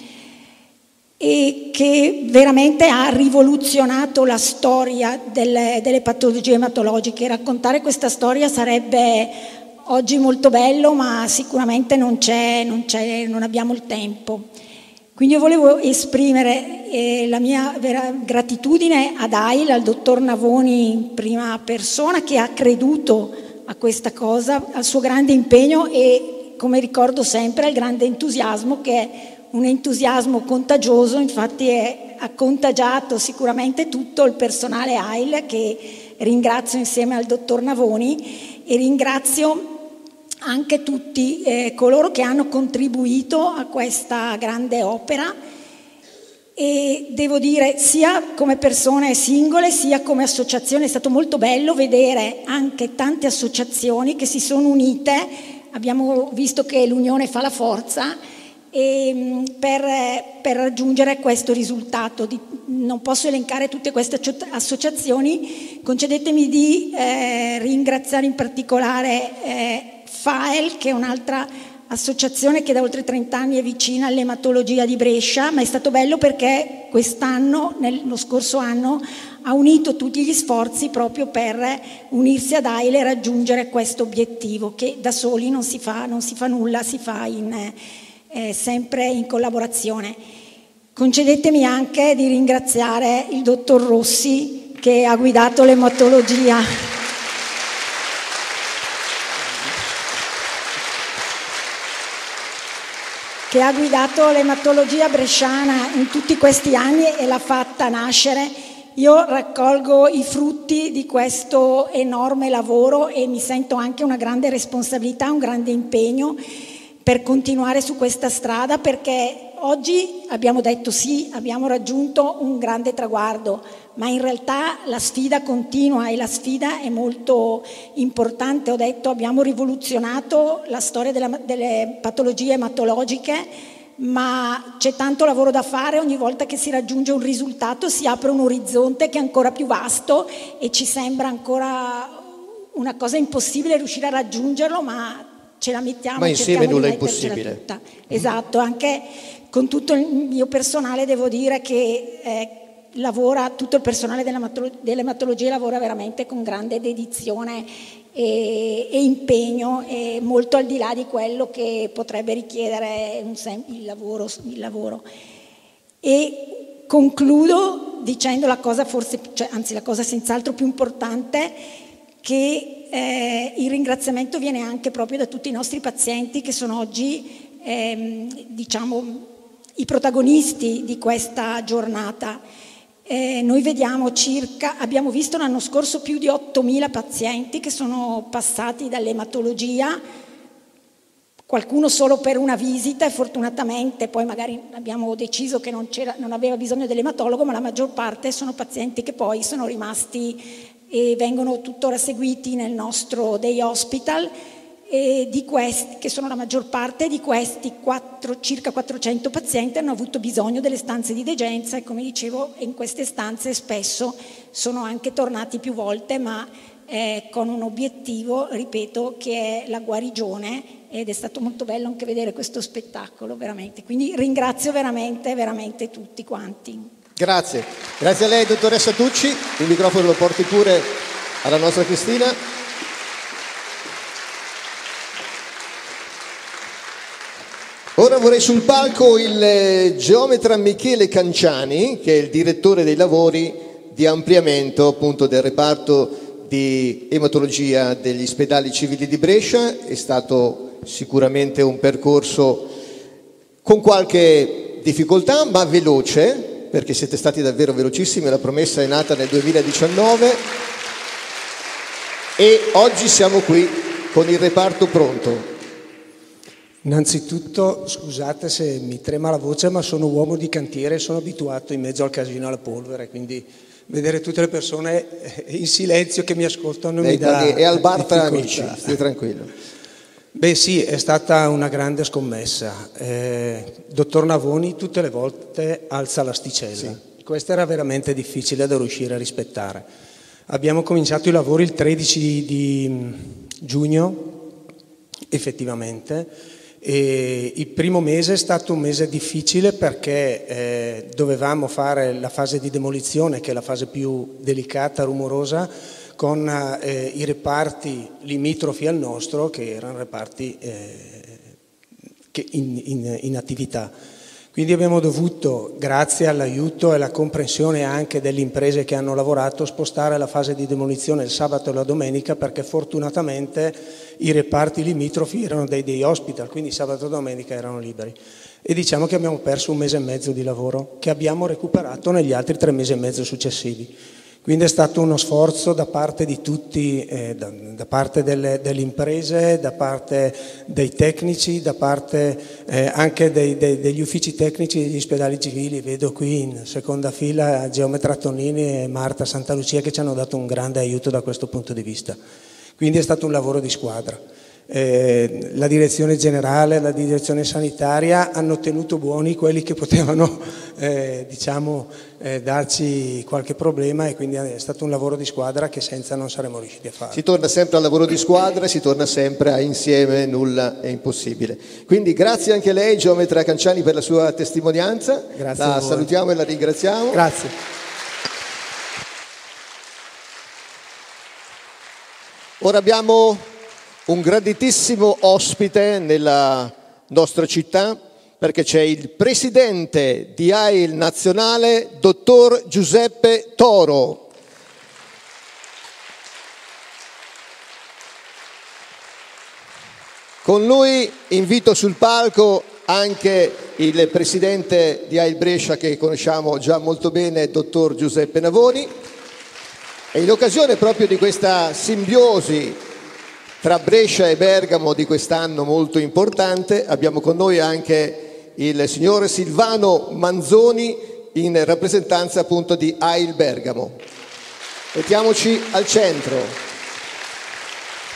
Speaker 9: e che veramente ha rivoluzionato la storia delle patologie ematologiche. Raccontare questa storia sarebbe oggi molto bello, ma sicuramente non abbiamo il tempo. Quindi io volevo esprimere la mia vera gratitudine ad AIL, al dottor Navoni in prima persona, che ha creduto a questa cosa, al suo grande impegno e, come ricordo sempre, al grande entusiasmo, che è un entusiasmo contagioso. Infatti ha contagiato sicuramente tutto il personale AIL, che ringrazio insieme al dottor Navoni, e ringrazio anche tutti coloro che hanno contribuito a questa grande opera, e devo dire, sia come persone singole sia come associazione, è stato molto bello vedere anche tante associazioni che si sono unite. Abbiamo visto che l'unione fa la forza, e per raggiungere questo risultato. Non posso elencare tutte queste associazioni, concedetemi di ringraziare in particolare FAEL, che è un'altra associazione che da oltre 30 anni è vicina all'ematologia di Brescia, ma è stato bello perché quest'anno, lo scorso anno, ha unito tutti gli sforzi proprio per unirsi ad AIL e raggiungere questo obiettivo, che da soli non si fa nulla, si fa sempre in collaborazione. Concedetemi anche di ringraziare il dottor Rossi, che ha guidato l'ematologia. Che ha guidato l'ematologia bresciana in tutti questi anni e l'ha fatta nascere. Io raccolgo i frutti di questo enorme lavoro e mi sento anche una grande responsabilità, un grande impegno per continuare su questa strada, perché oggi abbiamo detto sì, abbiamo raggiunto un grande traguardo, ma in realtà la sfida continua e la sfida è molto importante. Ho detto, abbiamo rivoluzionato la storia delle patologie ematologiche, ma c'è tanto lavoro da fare. Ogni volta che si raggiunge un risultato si apre un orizzonte che è ancora più vasto e ci sembra ancora una cosa impossibile riuscire a raggiungerlo, ma ce la mettiamo.
Speaker 6: Ma insieme nulla è impossibile.
Speaker 9: Tutta. Esatto, anche con tutto il mio personale devo dire che lavora, tutto il personale dell'ematologia lavora veramente con grande dedizione e impegno, e molto al di là di quello che potrebbe richiedere il lavoro. E concludo dicendo la cosa la cosa senz'altro più importante, che il ringraziamento viene anche proprio da tutti i nostri pazienti che sono oggi i protagonisti di questa giornata. Noi abbiamo visto l'anno scorso più di 8.000 pazienti che sono passati dall'ematologia, qualcuno solo per una visita, e fortunatamente poi magari abbiamo deciso che non aveva bisogno dell'ematologo, ma la maggior parte sono pazienti che poi sono rimasti e vengono tuttora seguiti nel nostro day hospital, e di questi, che sono la maggior parte di questi, circa 400 pazienti hanno avuto bisogno delle stanze di degenza, e come dicevo in queste stanze spesso sono anche tornati più volte, ma con un obiettivo, ripeto, che è la guarigione, ed è stato molto bello anche vedere questo spettacolo, veramente. Quindi ringrazio veramente, veramente tutti quanti.
Speaker 6: Grazie a lei, dottoressa Tucci. Il microfono lo porti pure alla nostra Cristina. Ora vorrei sul palco il geometra Michele Canciani, che è il direttore dei lavori di ampliamento appunto del reparto di ematologia degli ospedali civili di Brescia. È stato sicuramente un percorso con qualche difficoltà, ma veloce, perché siete stati davvero velocissimi. La promessa è nata nel 2019 e oggi siamo qui con il reparto pronto.
Speaker 12: Innanzitutto scusate se mi trema la voce, ma sono uomo di cantiere e sono abituato in mezzo al casino e alla polvere, quindi vedere tutte le persone in silenzio che mi ascoltano mi dà
Speaker 6: e al bar tra amici, stai tranquillo.
Speaker 12: Beh sì, è stata una grande scommessa. Dottor Navoni tutte le volte alza l'asticella. Sì. Questa era veramente difficile da riuscire a rispettare. Abbiamo cominciato i lavori il 13 di giugno, effettivamente. E il primo mese è stato un mese difficile perché dovevamo fare la fase di demolizione, che è la fase più delicata, rumorosa, con i reparti limitrofi al nostro, che erano reparti in attività. Quindi abbiamo dovuto, grazie all'aiuto e alla comprensione anche delle imprese che hanno lavorato, spostare la fase di demolizione il sabato e la domenica, perché fortunatamente i reparti limitrofi erano dei day hospital, quindi sabato e domenica erano liberi. E diciamo che abbiamo perso un mese e mezzo di lavoro che abbiamo recuperato negli altri 3 mesi e mezzo successivi. Quindi è stato uno sforzo da parte di tutti, da parte delle imprese, da parte dei tecnici, da parte anche degli uffici tecnici degli ospedali civili. Vedo qui in seconda fila Geometra Tonini e Marta Santalucia che ci hanno dato un grande aiuto da questo punto di vista. Quindi è stato un lavoro di squadra. La direzione generale, la direzione sanitaria hanno tenuto buoni quelli che potevano darci qualche problema, e quindi è stato un lavoro di squadra che senza non saremmo riusciti a fare.
Speaker 6: Si torna sempre al lavoro di squadra, si torna sempre a insieme, nulla è impossibile. Quindi grazie anche a lei, geometra Canciani, per la sua testimonianza.
Speaker 12: Grazie.
Speaker 6: La salutiamo e la ringraziamo.
Speaker 12: Grazie.
Speaker 6: Ora abbiamo un graditissimo ospite nella nostra città, perché c'è il presidente di AIL nazionale, dottor Giuseppe Toro. Con lui invito sul palco anche il presidente di AIL Brescia, che conosciamo già molto bene, dottor Giuseppe Navoni. E in occasione proprio di questa simbiosi tra Brescia e Bergamo di quest'anno molto importante, abbiamo con noi anche il signor Silvano Manzoni in rappresentanza appunto di AIL Bergamo. Mettiamoci al centro.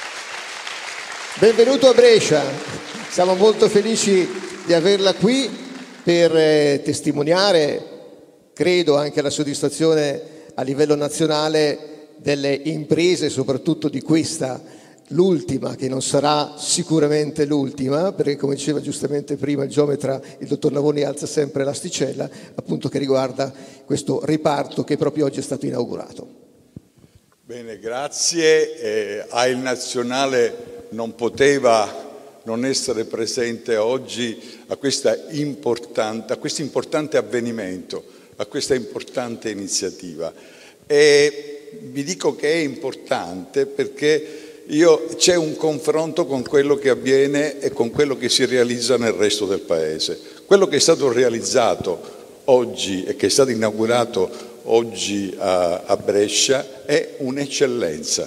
Speaker 6: Benvenuto a Brescia, siamo molto felici di averla qui per testimoniare, credo, anche la soddisfazione a livello nazionale delle imprese, soprattutto di questa, l'ultima, che non sarà sicuramente l'ultima, perché come diceva giustamente prima il geometra, il dottor Navoni alza sempre l'asticella, appunto, che riguarda questo reparto che proprio oggi è stato inaugurato.
Speaker 13: Bene, grazie. AIL Nazionale non poteva non essere presente oggi a questo importante avvenimento, a questa importante iniziativa. E vi dico che è importante perché c'è un confronto con quello che avviene e con quello che si realizza nel resto del Paese. Quello che è stato realizzato oggi e che è stato inaugurato oggi a Brescia è un'eccellenza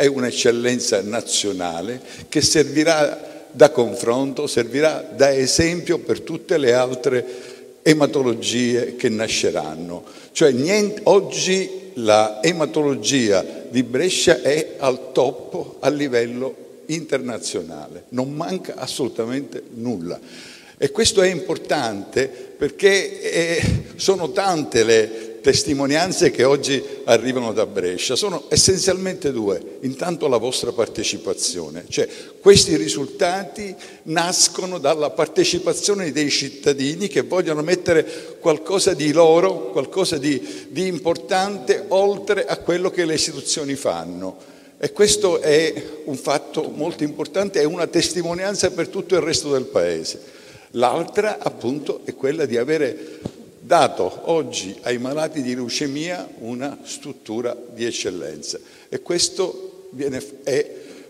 Speaker 13: nazionale che servirà da confronto, servirà da esempio per tutte le altre ematologie che nasceranno. Cioè oggi la ematologia di Brescia è al top a livello internazionale, non manca assolutamente nulla. E questo è importante perché sono tante le testimonianze che oggi arrivano da Brescia, sono essenzialmente due. Intanto la vostra partecipazione, cioè questi risultati nascono dalla partecipazione dei cittadini che vogliono mettere qualcosa di loro, qualcosa di importante oltre a quello che le istituzioni fanno. E questo è un fatto molto importante, è una testimonianza per tutto il resto del Paese. L'altra appunto è quella di avere dato oggi ai malati di leucemia una struttura di eccellenza e questo è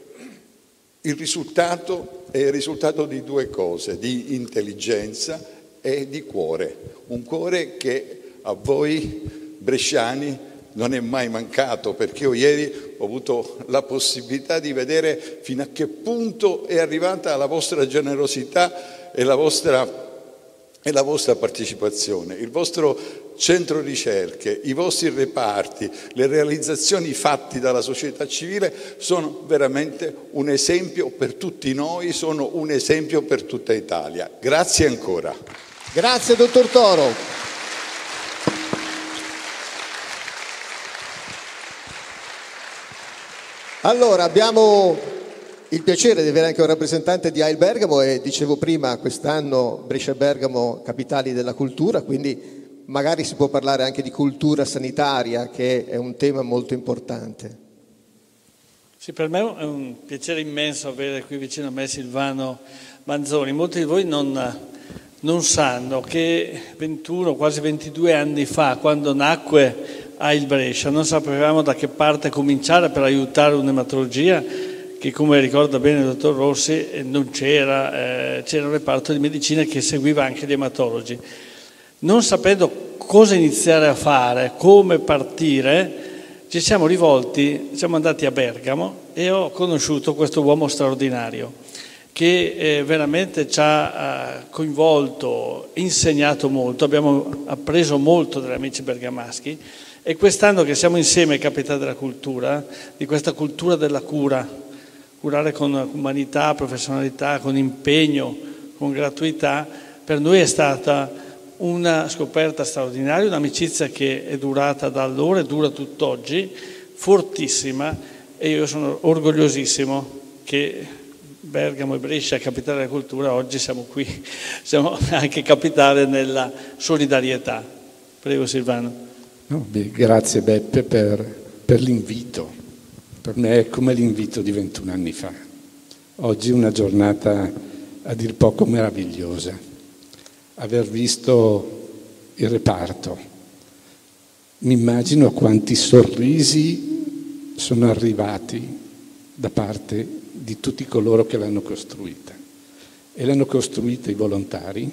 Speaker 13: il risultato di due cose, di intelligenza e di cuore, un cuore che a voi bresciani non è mai mancato, perché io ieri ho avuto la possibilità di vedere fino a che punto è arrivata la vostra generosità e la vostra partecipazione, il vostro centro ricerche, i vostri reparti, le realizzazioni fatte dalla società civile sono veramente un esempio per tutti noi, sono un esempio per tutta Italia. Grazie ancora.
Speaker 6: Grazie dottor Toro. Allora, abbiamo il piacere di avere anche un rappresentante di AIL Bergamo e dicevo prima, quest'anno Brescia e Bergamo capitali della cultura, quindi magari si può parlare anche di cultura sanitaria, che è un tema molto importante.
Speaker 7: Sì, per me è un piacere immenso avere qui vicino a me Silvano Manzoni. Molti di voi non sanno che 21, quasi 22 anni fa, quando nacque AIL Brescia, non sapevamo da che parte cominciare per aiutare un'ematologia che, come ricorda bene il dottor Rossi, non c'era un reparto di medicina che seguiva anche gli ematologi. Non sapendo cosa iniziare a fare, come partire, ci siamo rivolti, siamo andati a Bergamo e ho conosciuto questo uomo straordinario che veramente ci ha coinvolto, insegnato molto, abbiamo appreso molto dagli amici bergamaschi e quest'anno che siamo insieme ai Capitali della Cultura, di questa cultura della cura, curare con umanità, professionalità, con impegno, con gratuità, per noi è stata una scoperta straordinaria, un'amicizia che è durata da allora e dura tutt'oggi, fortissima, e io sono orgogliosissimo che Bergamo e Brescia, capitale della cultura, oggi siamo qui, siamo anche capitale nella solidarietà. Prego Silvano.
Speaker 14: No, grazie Beppe per l'invito. Per me è come l'invito di 21 anni fa. Oggi è una giornata a dir poco meravigliosa. Aver visto il reparto. Mi immagino quanti sorrisi sono arrivati da parte di tutti coloro che l'hanno costruita. E l'hanno costruita i volontari,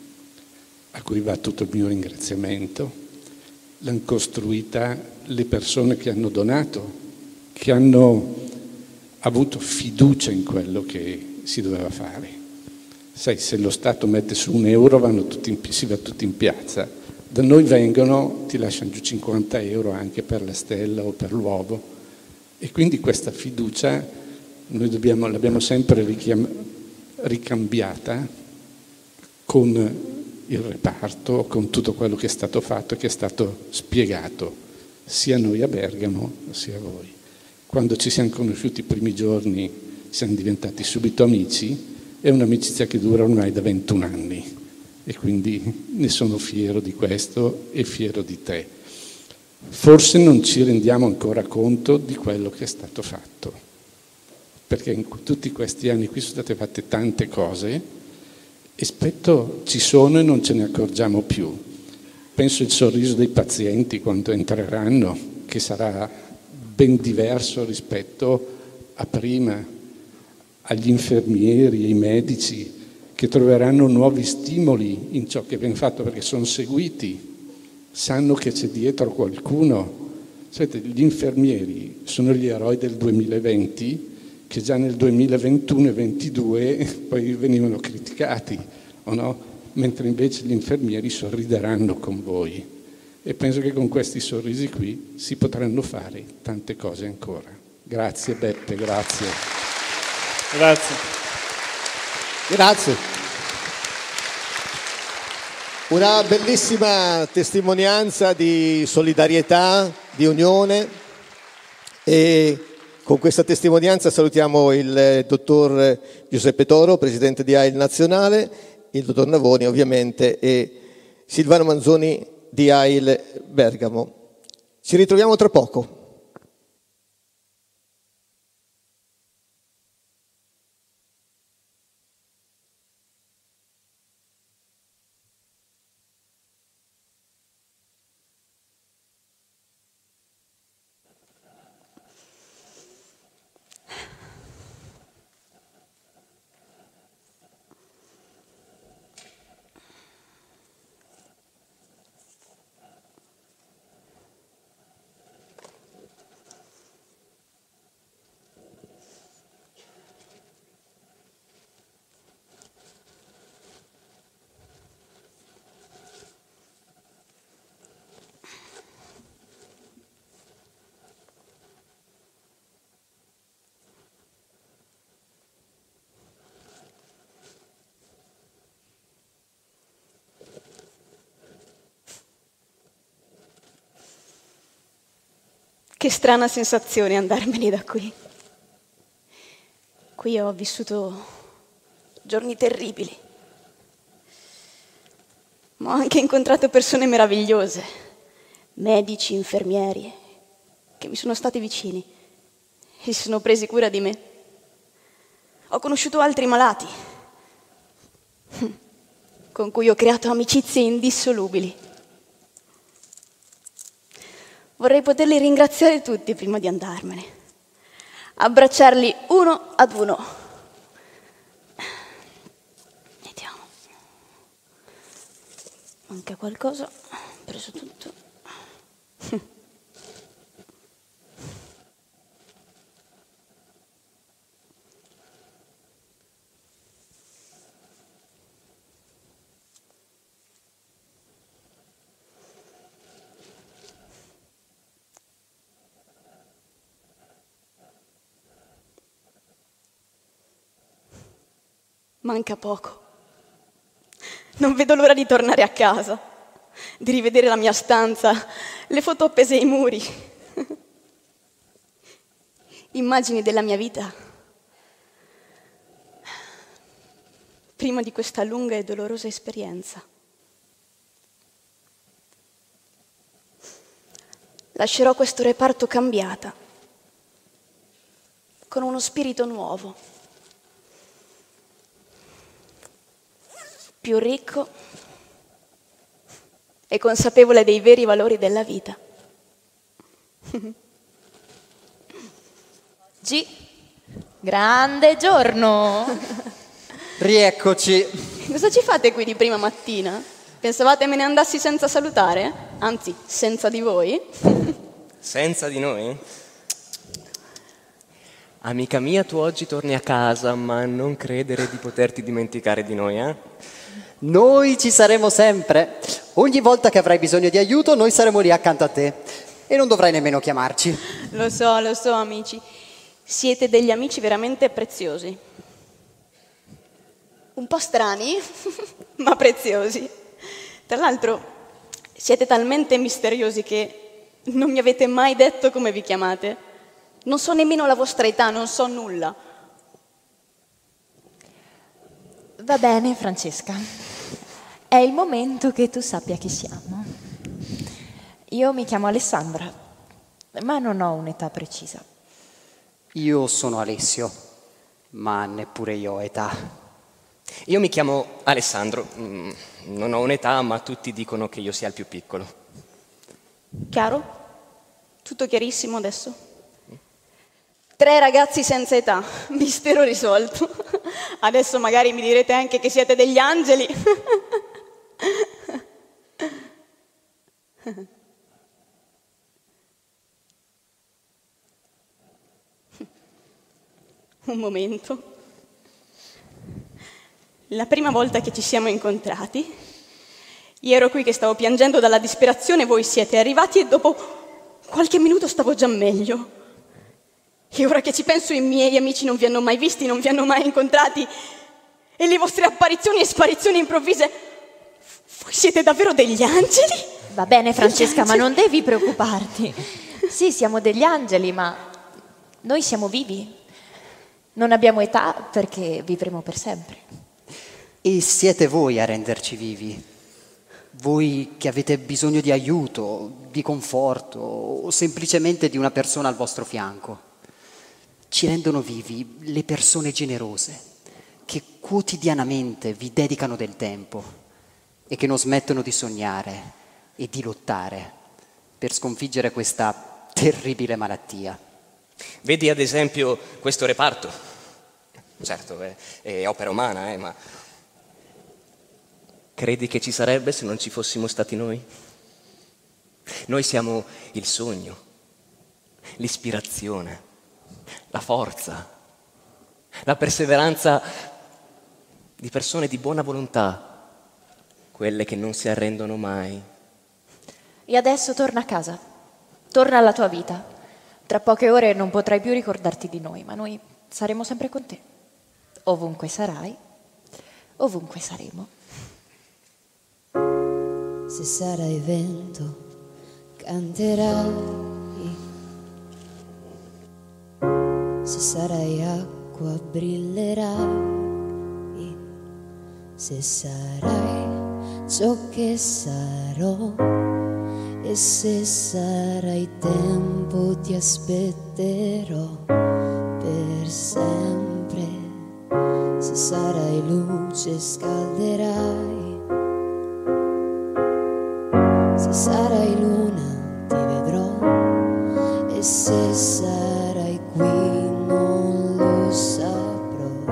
Speaker 14: a cui va tutto il mio ringraziamento, l'hanno costruita le persone che hanno donato, che hanno avuto fiducia in quello che si doveva fare. Sai, se lo Stato mette su €1 si va tutti in piazza. Da noi vengono, ti lasciano giù 50 euro anche per la stella o per l'uovo. E quindi questa fiducia noi l'abbiamo sempre ricambiata con il reparto, con tutto quello che è stato fatto e che è stato spiegato, sia a noi a Bergamo, sia a voi. Quando ci siamo conosciuti i primi giorni siamo diventati subito amici, è un'amicizia che dura ormai da 21 anni e quindi ne sono fiero di questo e fiero di te. Forse non ci rendiamo ancora conto di quello che è stato fatto, perché in tutti questi anni qui sono state fatte tante cose e spesso ci sono e non ce ne accorgiamo più. Penso il sorriso dei pazienti quando entreranno, che sarà ben diverso rispetto a prima, agli infermieri, ai medici, che troveranno nuovi stimoli in ciò che abbiamo fatto perché sono seguiti, sanno che c'è dietro qualcuno. Sapete, gli infermieri sono gli eroi del 2020 che già nel 2021 e 2022 poi venivano criticati, o no? Mentre invece gli infermieri sorrideranno con voi. E penso che con questi sorrisi qui si potranno fare tante cose ancora. Grazie Beppe, grazie.
Speaker 7: Grazie.
Speaker 6: Grazie. Una bellissima testimonianza di solidarietà, di unione, e con questa testimonianza salutiamo il dottor Giuseppe Toro, presidente di AIL Nazionale, il dottor Navoni ovviamente e Silvano Manzoni di AIL Bergamo. Ci ritroviamo tra poco.
Speaker 1: Che strana sensazione andarmene da qui. Qui ho vissuto giorni terribili, ma ho anche incontrato persone meravigliose, medici, infermieri, che mi sono stati vicini e si sono presi cura di me. Ho conosciuto altri malati, con cui ho creato amicizie indissolubili. Vorrei poterli ringraziare tutti prima di andarmene, abbracciarli uno ad uno. Vediamo. Manca qualcosa, ho preso tutto. Manca poco. Non vedo l'ora di tornare a casa, di rivedere la mia stanza, le foto appese ai muri. Immagini della mia vita prima di questa lunga e dolorosa esperienza. Lascerò questo reparto cambiata, con uno spirito nuovo, più ricco e consapevole dei veri valori della vita.
Speaker 2: Oggi, grande giorno!
Speaker 4: Rieccoci.
Speaker 1: Cosa ci fate qui di prima mattina? Pensavate me ne andassi senza salutare? Anzi, senza di voi?
Speaker 3: Senza di noi? Amica mia, tu oggi torni a casa, ma non credere di poterti dimenticare di noi, eh?
Speaker 4: Noi ci saremo sempre. Ogni volta che avrai bisogno di aiuto, noi saremo lì accanto a te. E non dovrai nemmeno chiamarci.
Speaker 1: Lo so, amici. Siete degli amici veramente preziosi. Un po' strani, ma preziosi. Tra l'altro, siete talmente misteriosi che non mi avete mai detto come vi chiamate. Non so nemmeno la vostra età, non so nulla.
Speaker 2: Va bene, Francesca. È il momento che tu sappia chi siamo. Io mi chiamo Alessandra, ma non ho un'età precisa.
Speaker 4: Io sono Alessio, ma neppure io ho età.
Speaker 3: Io mi chiamo Alessandro, non ho un'età, ma tutti dicono che io sia il più piccolo.
Speaker 1: Chiaro? Tutto chiarissimo adesso? 3 ragazzi senza età, mistero risolto. Adesso magari mi direte anche che siete degli angeli. Un momento. La prima volta che ci siamo incontrati, io ero qui che stavo piangendo dalla disperazione, voi siete arrivati e dopo qualche minuto stavo già meglio. E ora che ci penso, i miei amici non vi hanno mai visti, non vi hanno mai incontrati, e le vostre apparizioni e sparizioni improvvise, voi siete davvero degli angeli?
Speaker 2: Va bene, Francesca, ma non devi preoccuparti. Sì, siamo degli angeli, ma noi siamo vivi. Non abbiamo età perché vivremo per sempre.
Speaker 4: E siete voi a renderci vivi. Voi che avete bisogno di aiuto, di conforto o semplicemente di una persona al vostro fianco. Ci rendono vivi le persone generose che quotidianamente vi dedicano del tempo e che non smettono di sognare e di lottare per sconfiggere questa terribile malattia.
Speaker 3: Vedi ad esempio questo reparto. Certo, è opera umana, ma credi che ci sarebbe se non ci fossimo stati noi? Noi siamo il sogno, l'ispirazione, la forza, la perseveranza di persone di buona volontà, quelle che non si arrendono mai.
Speaker 2: E adesso torna a casa, torna alla tua vita. Tra poche ore non potrai più ricordarti di noi, ma noi saremo sempre con te. Ovunque sarai, ovunque saremo.
Speaker 5: Se sarai vento, canterai. Se sarai acqua, brillerai. Se sarai ciò che sarò. E se sarai tempo, ti aspetterò per sempre. Se sarai luce, scalderai. Se sarai luna, ti vedrò. E se sarai qui, non lo saprò.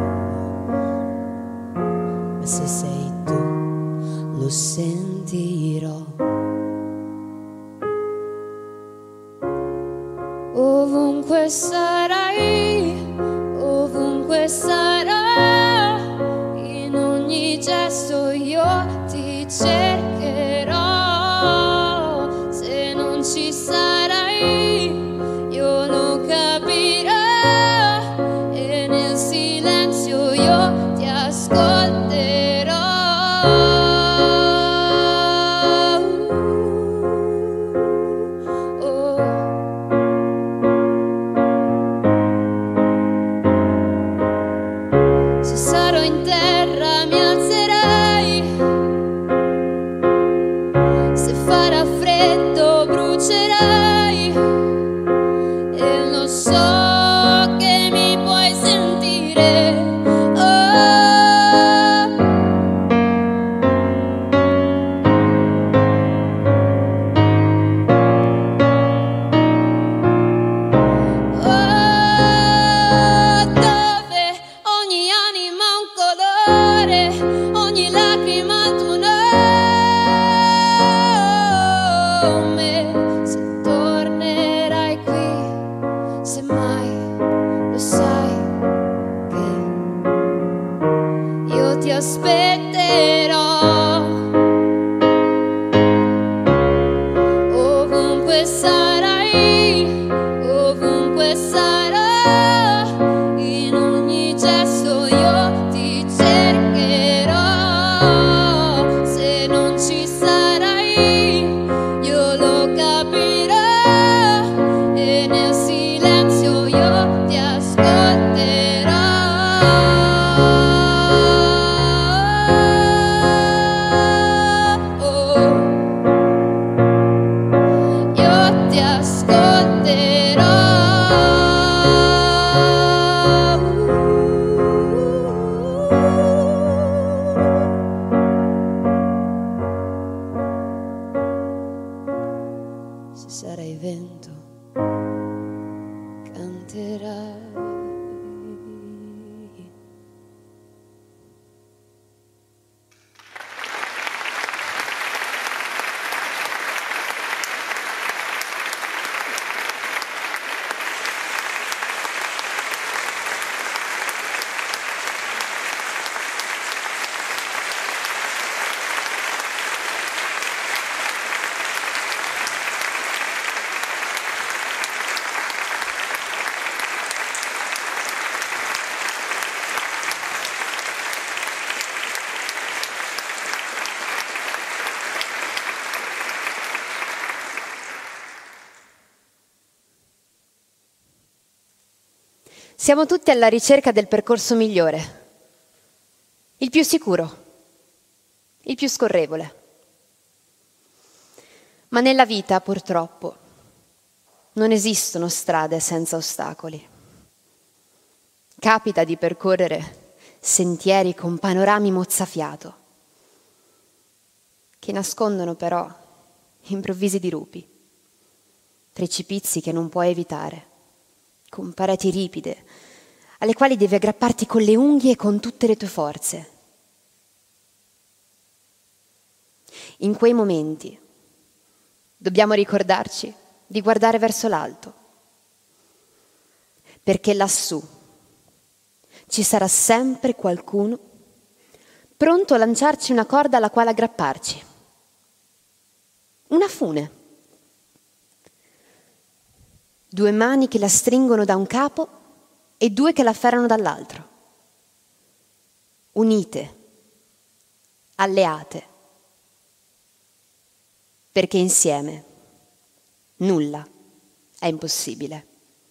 Speaker 5: Ma se sei tu, lo sentirò. Ovunque sarai, ovunque sarà, in ogni gesto io ti cercherò. Se non ci sarai, io lo capirò e nel silenzio io ti ascolterò. Se sarò in terra mi alzerai, se farà freddo brucerai, e lo so che mi puoi sentire. Dove ogni anima ha un colore, ogni lacrima ha un tuo nome. Se tornerai qui, se mai lo sai che io ti aspetterò. Ovunque sarai, ovunque sarà, in ogni gesto io ti cercherò. Se non ci sarai,
Speaker 15: Siamo tutti alla ricerca del percorso migliore, il più sicuro, il più scorrevole. Ma nella vita, purtroppo, non esistono strade senza ostacoli. Capita di percorrere sentieri con panorami mozzafiato, che nascondono però improvvisi dirupi, precipizi che non puoi evitare, con pareti ripide, alle quali devi aggrapparti con le unghie e con tutte le tue forze. In quei momenti dobbiamo ricordarci di guardare verso l'alto, perché lassù ci sarà sempre qualcuno pronto a lanciarci una corda alla quale aggrapparci. Una fune. 2 mani che la stringono da un capo e 2 che la afferrano dall'altro. Unite, alleate, perché insieme nulla è impossibile.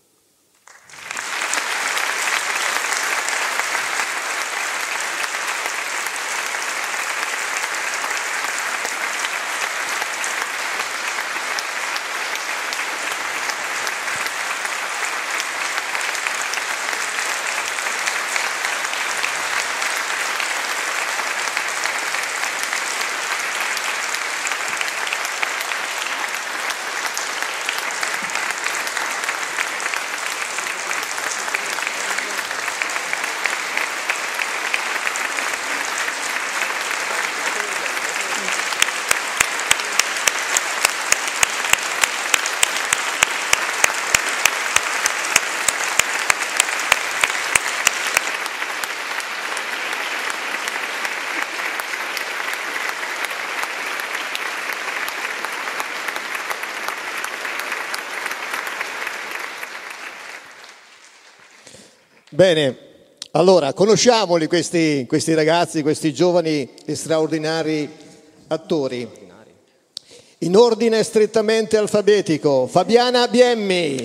Speaker 6: Bene, allora conosciamoli questi ragazzi, questi giovani e straordinari attori. In ordine strettamente alfabetico, Fabiana Biemmi.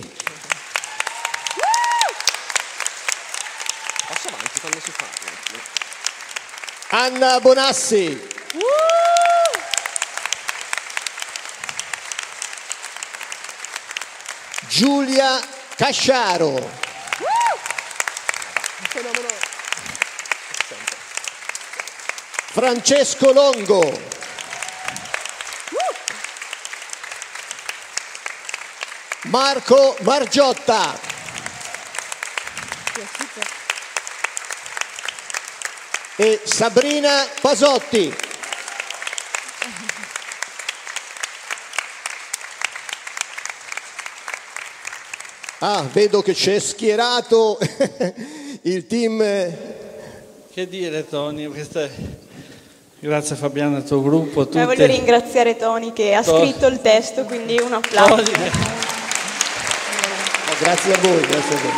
Speaker 3: Passo avanti quando si fa.
Speaker 6: Anna Bonassi. Giulia Casciaro. Francesco Longo. Marco Margiotta. E Sabrina Pasotti. Ah, vedo che c'è schierato il team.
Speaker 7: Che dire, Tony? Grazie Fabiana al tuo gruppo.
Speaker 1: Voglio ringraziare Tony che ha scritto il testo, quindi un applauso.
Speaker 6: Grazie a voi, grazie a voi.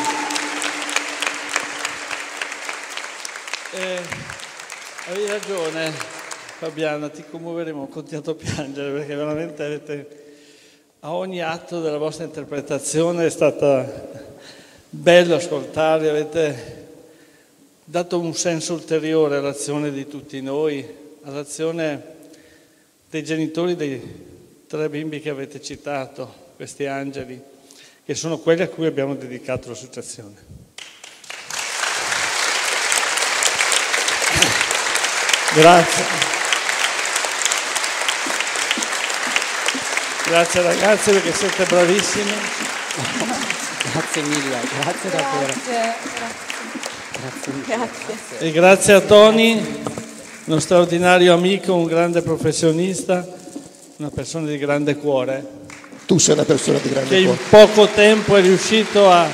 Speaker 7: Avevi ragione Fabiana, ti commuoveremo, ho continuato a piangere perché veramente a ogni atto della vostra interpretazione è stata bello ascoltarvi, avete dato un senso ulteriore all'azione di tutti noi, all'azione dei genitori dei 3 bimbi che avete citato, questi angeli, che sono quelli a cui abbiamo dedicato l'associazione. Grazie. Grazie ragazzi perché siete bravissimi.
Speaker 4: Grazie mille, grazie davvero.
Speaker 1: Grazie.
Speaker 7: E grazie a Tony, uno straordinario amico, un grande professionista, una persona di grande cuore.
Speaker 6: Tu sei una persona di grande
Speaker 7: cuore. Che in poco tempo è riuscito a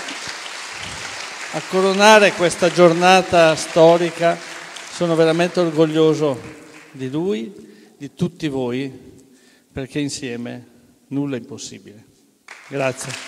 Speaker 7: coronare questa giornata storica. Sono veramente orgoglioso di lui, di tutti voi, perché insieme nulla è impossibile. Grazie.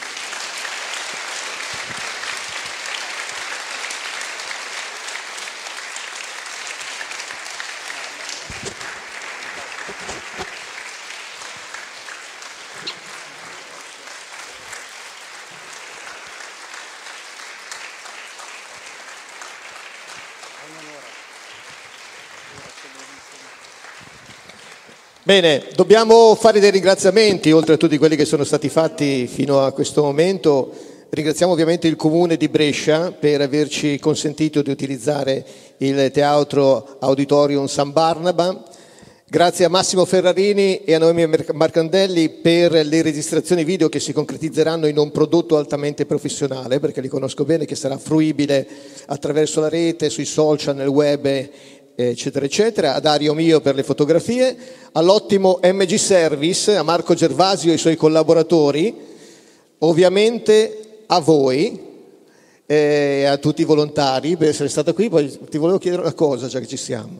Speaker 6: Bene, dobbiamo fare dei ringraziamenti, oltre a tutti quelli che sono stati fatti fino a questo momento. Ringraziamo ovviamente il Comune di Brescia per averci consentito di utilizzare il Teatro Auditorium San Barnaba. Grazie a Massimo Ferrarini e a Noemi Marcandelli per le registrazioni video che si concretizzeranno in un prodotto altamente professionale, perché li conosco bene, che sarà fruibile attraverso la rete, sui social, nel web, eccetera eccetera. A Dario Mio per le fotografie, all'ottimo MG Service, a Marco Gervasio e i suoi collaboratori, ovviamente a voi e a tutti i volontari per essere stata qui. Poi ti volevo chiedere una cosa, già che ci siamo.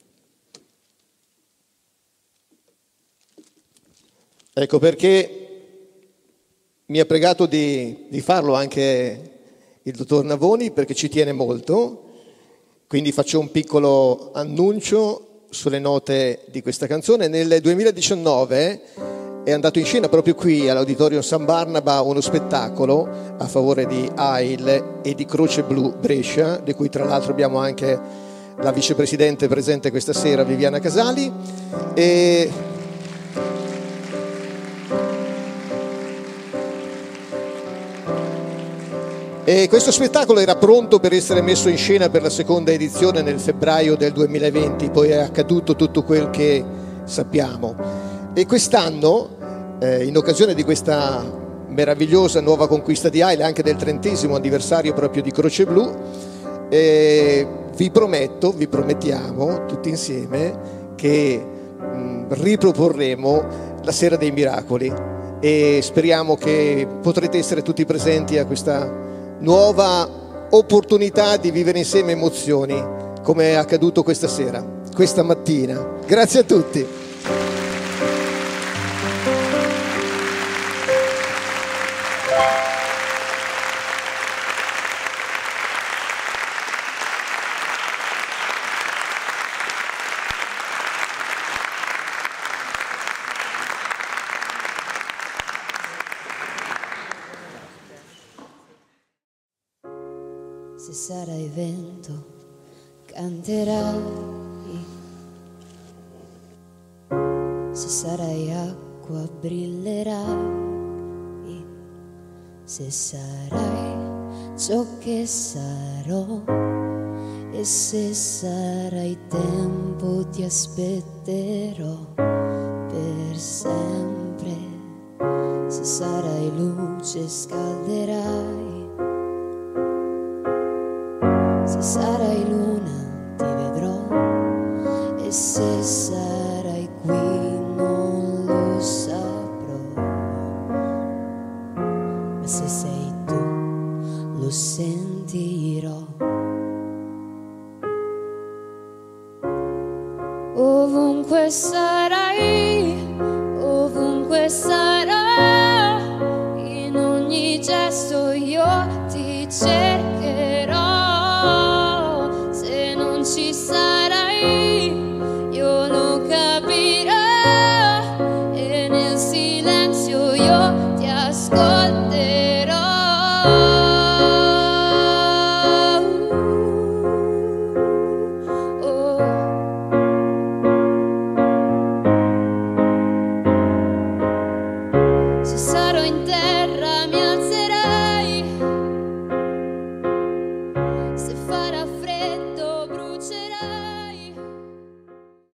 Speaker 6: Ecco, perché mi ha pregato di farlo anche il dottor Navoni, perché ci tiene molto. Quindi faccio un piccolo annuncio sulle note di questa canzone. Nel 2019 è andato in scena proprio qui all'Auditorium San Barnaba uno spettacolo a favore di AIL e di Croce Blu Brescia, di cui tra l'altro abbiamo anche la vicepresidente presente questa sera, Viviana Casali. E questo spettacolo era pronto per essere messo in scena per la seconda edizione nel febbraio del 2020, poi è accaduto tutto quel che sappiamo. E quest'anno, in occasione di questa meravigliosa nuova conquista di AIL, anche del 30° anniversario proprio di Croce Blu, vi promettiamo tutti insieme che riproporremo la Sera dei Miracoli e speriamo che potrete essere tutti presenti a questa nuova opportunità di vivere insieme emozioni, come è accaduto questa sera, questa mattina. Grazie a tutti.
Speaker 5: Se sarai vento, canterai. Se sarai acqua, brillerai. Se sarai ciò che sarò, e se sarai tempo, ti aspetterò per sempre. Se sarai luce, scalderai. Se sarai luna ti vedrò, e se sarai qui non lo saprò, ma se sei tu lo sentirò. Ovunque sarai, ovunque sarai, in ogni gesto io ti cercherò.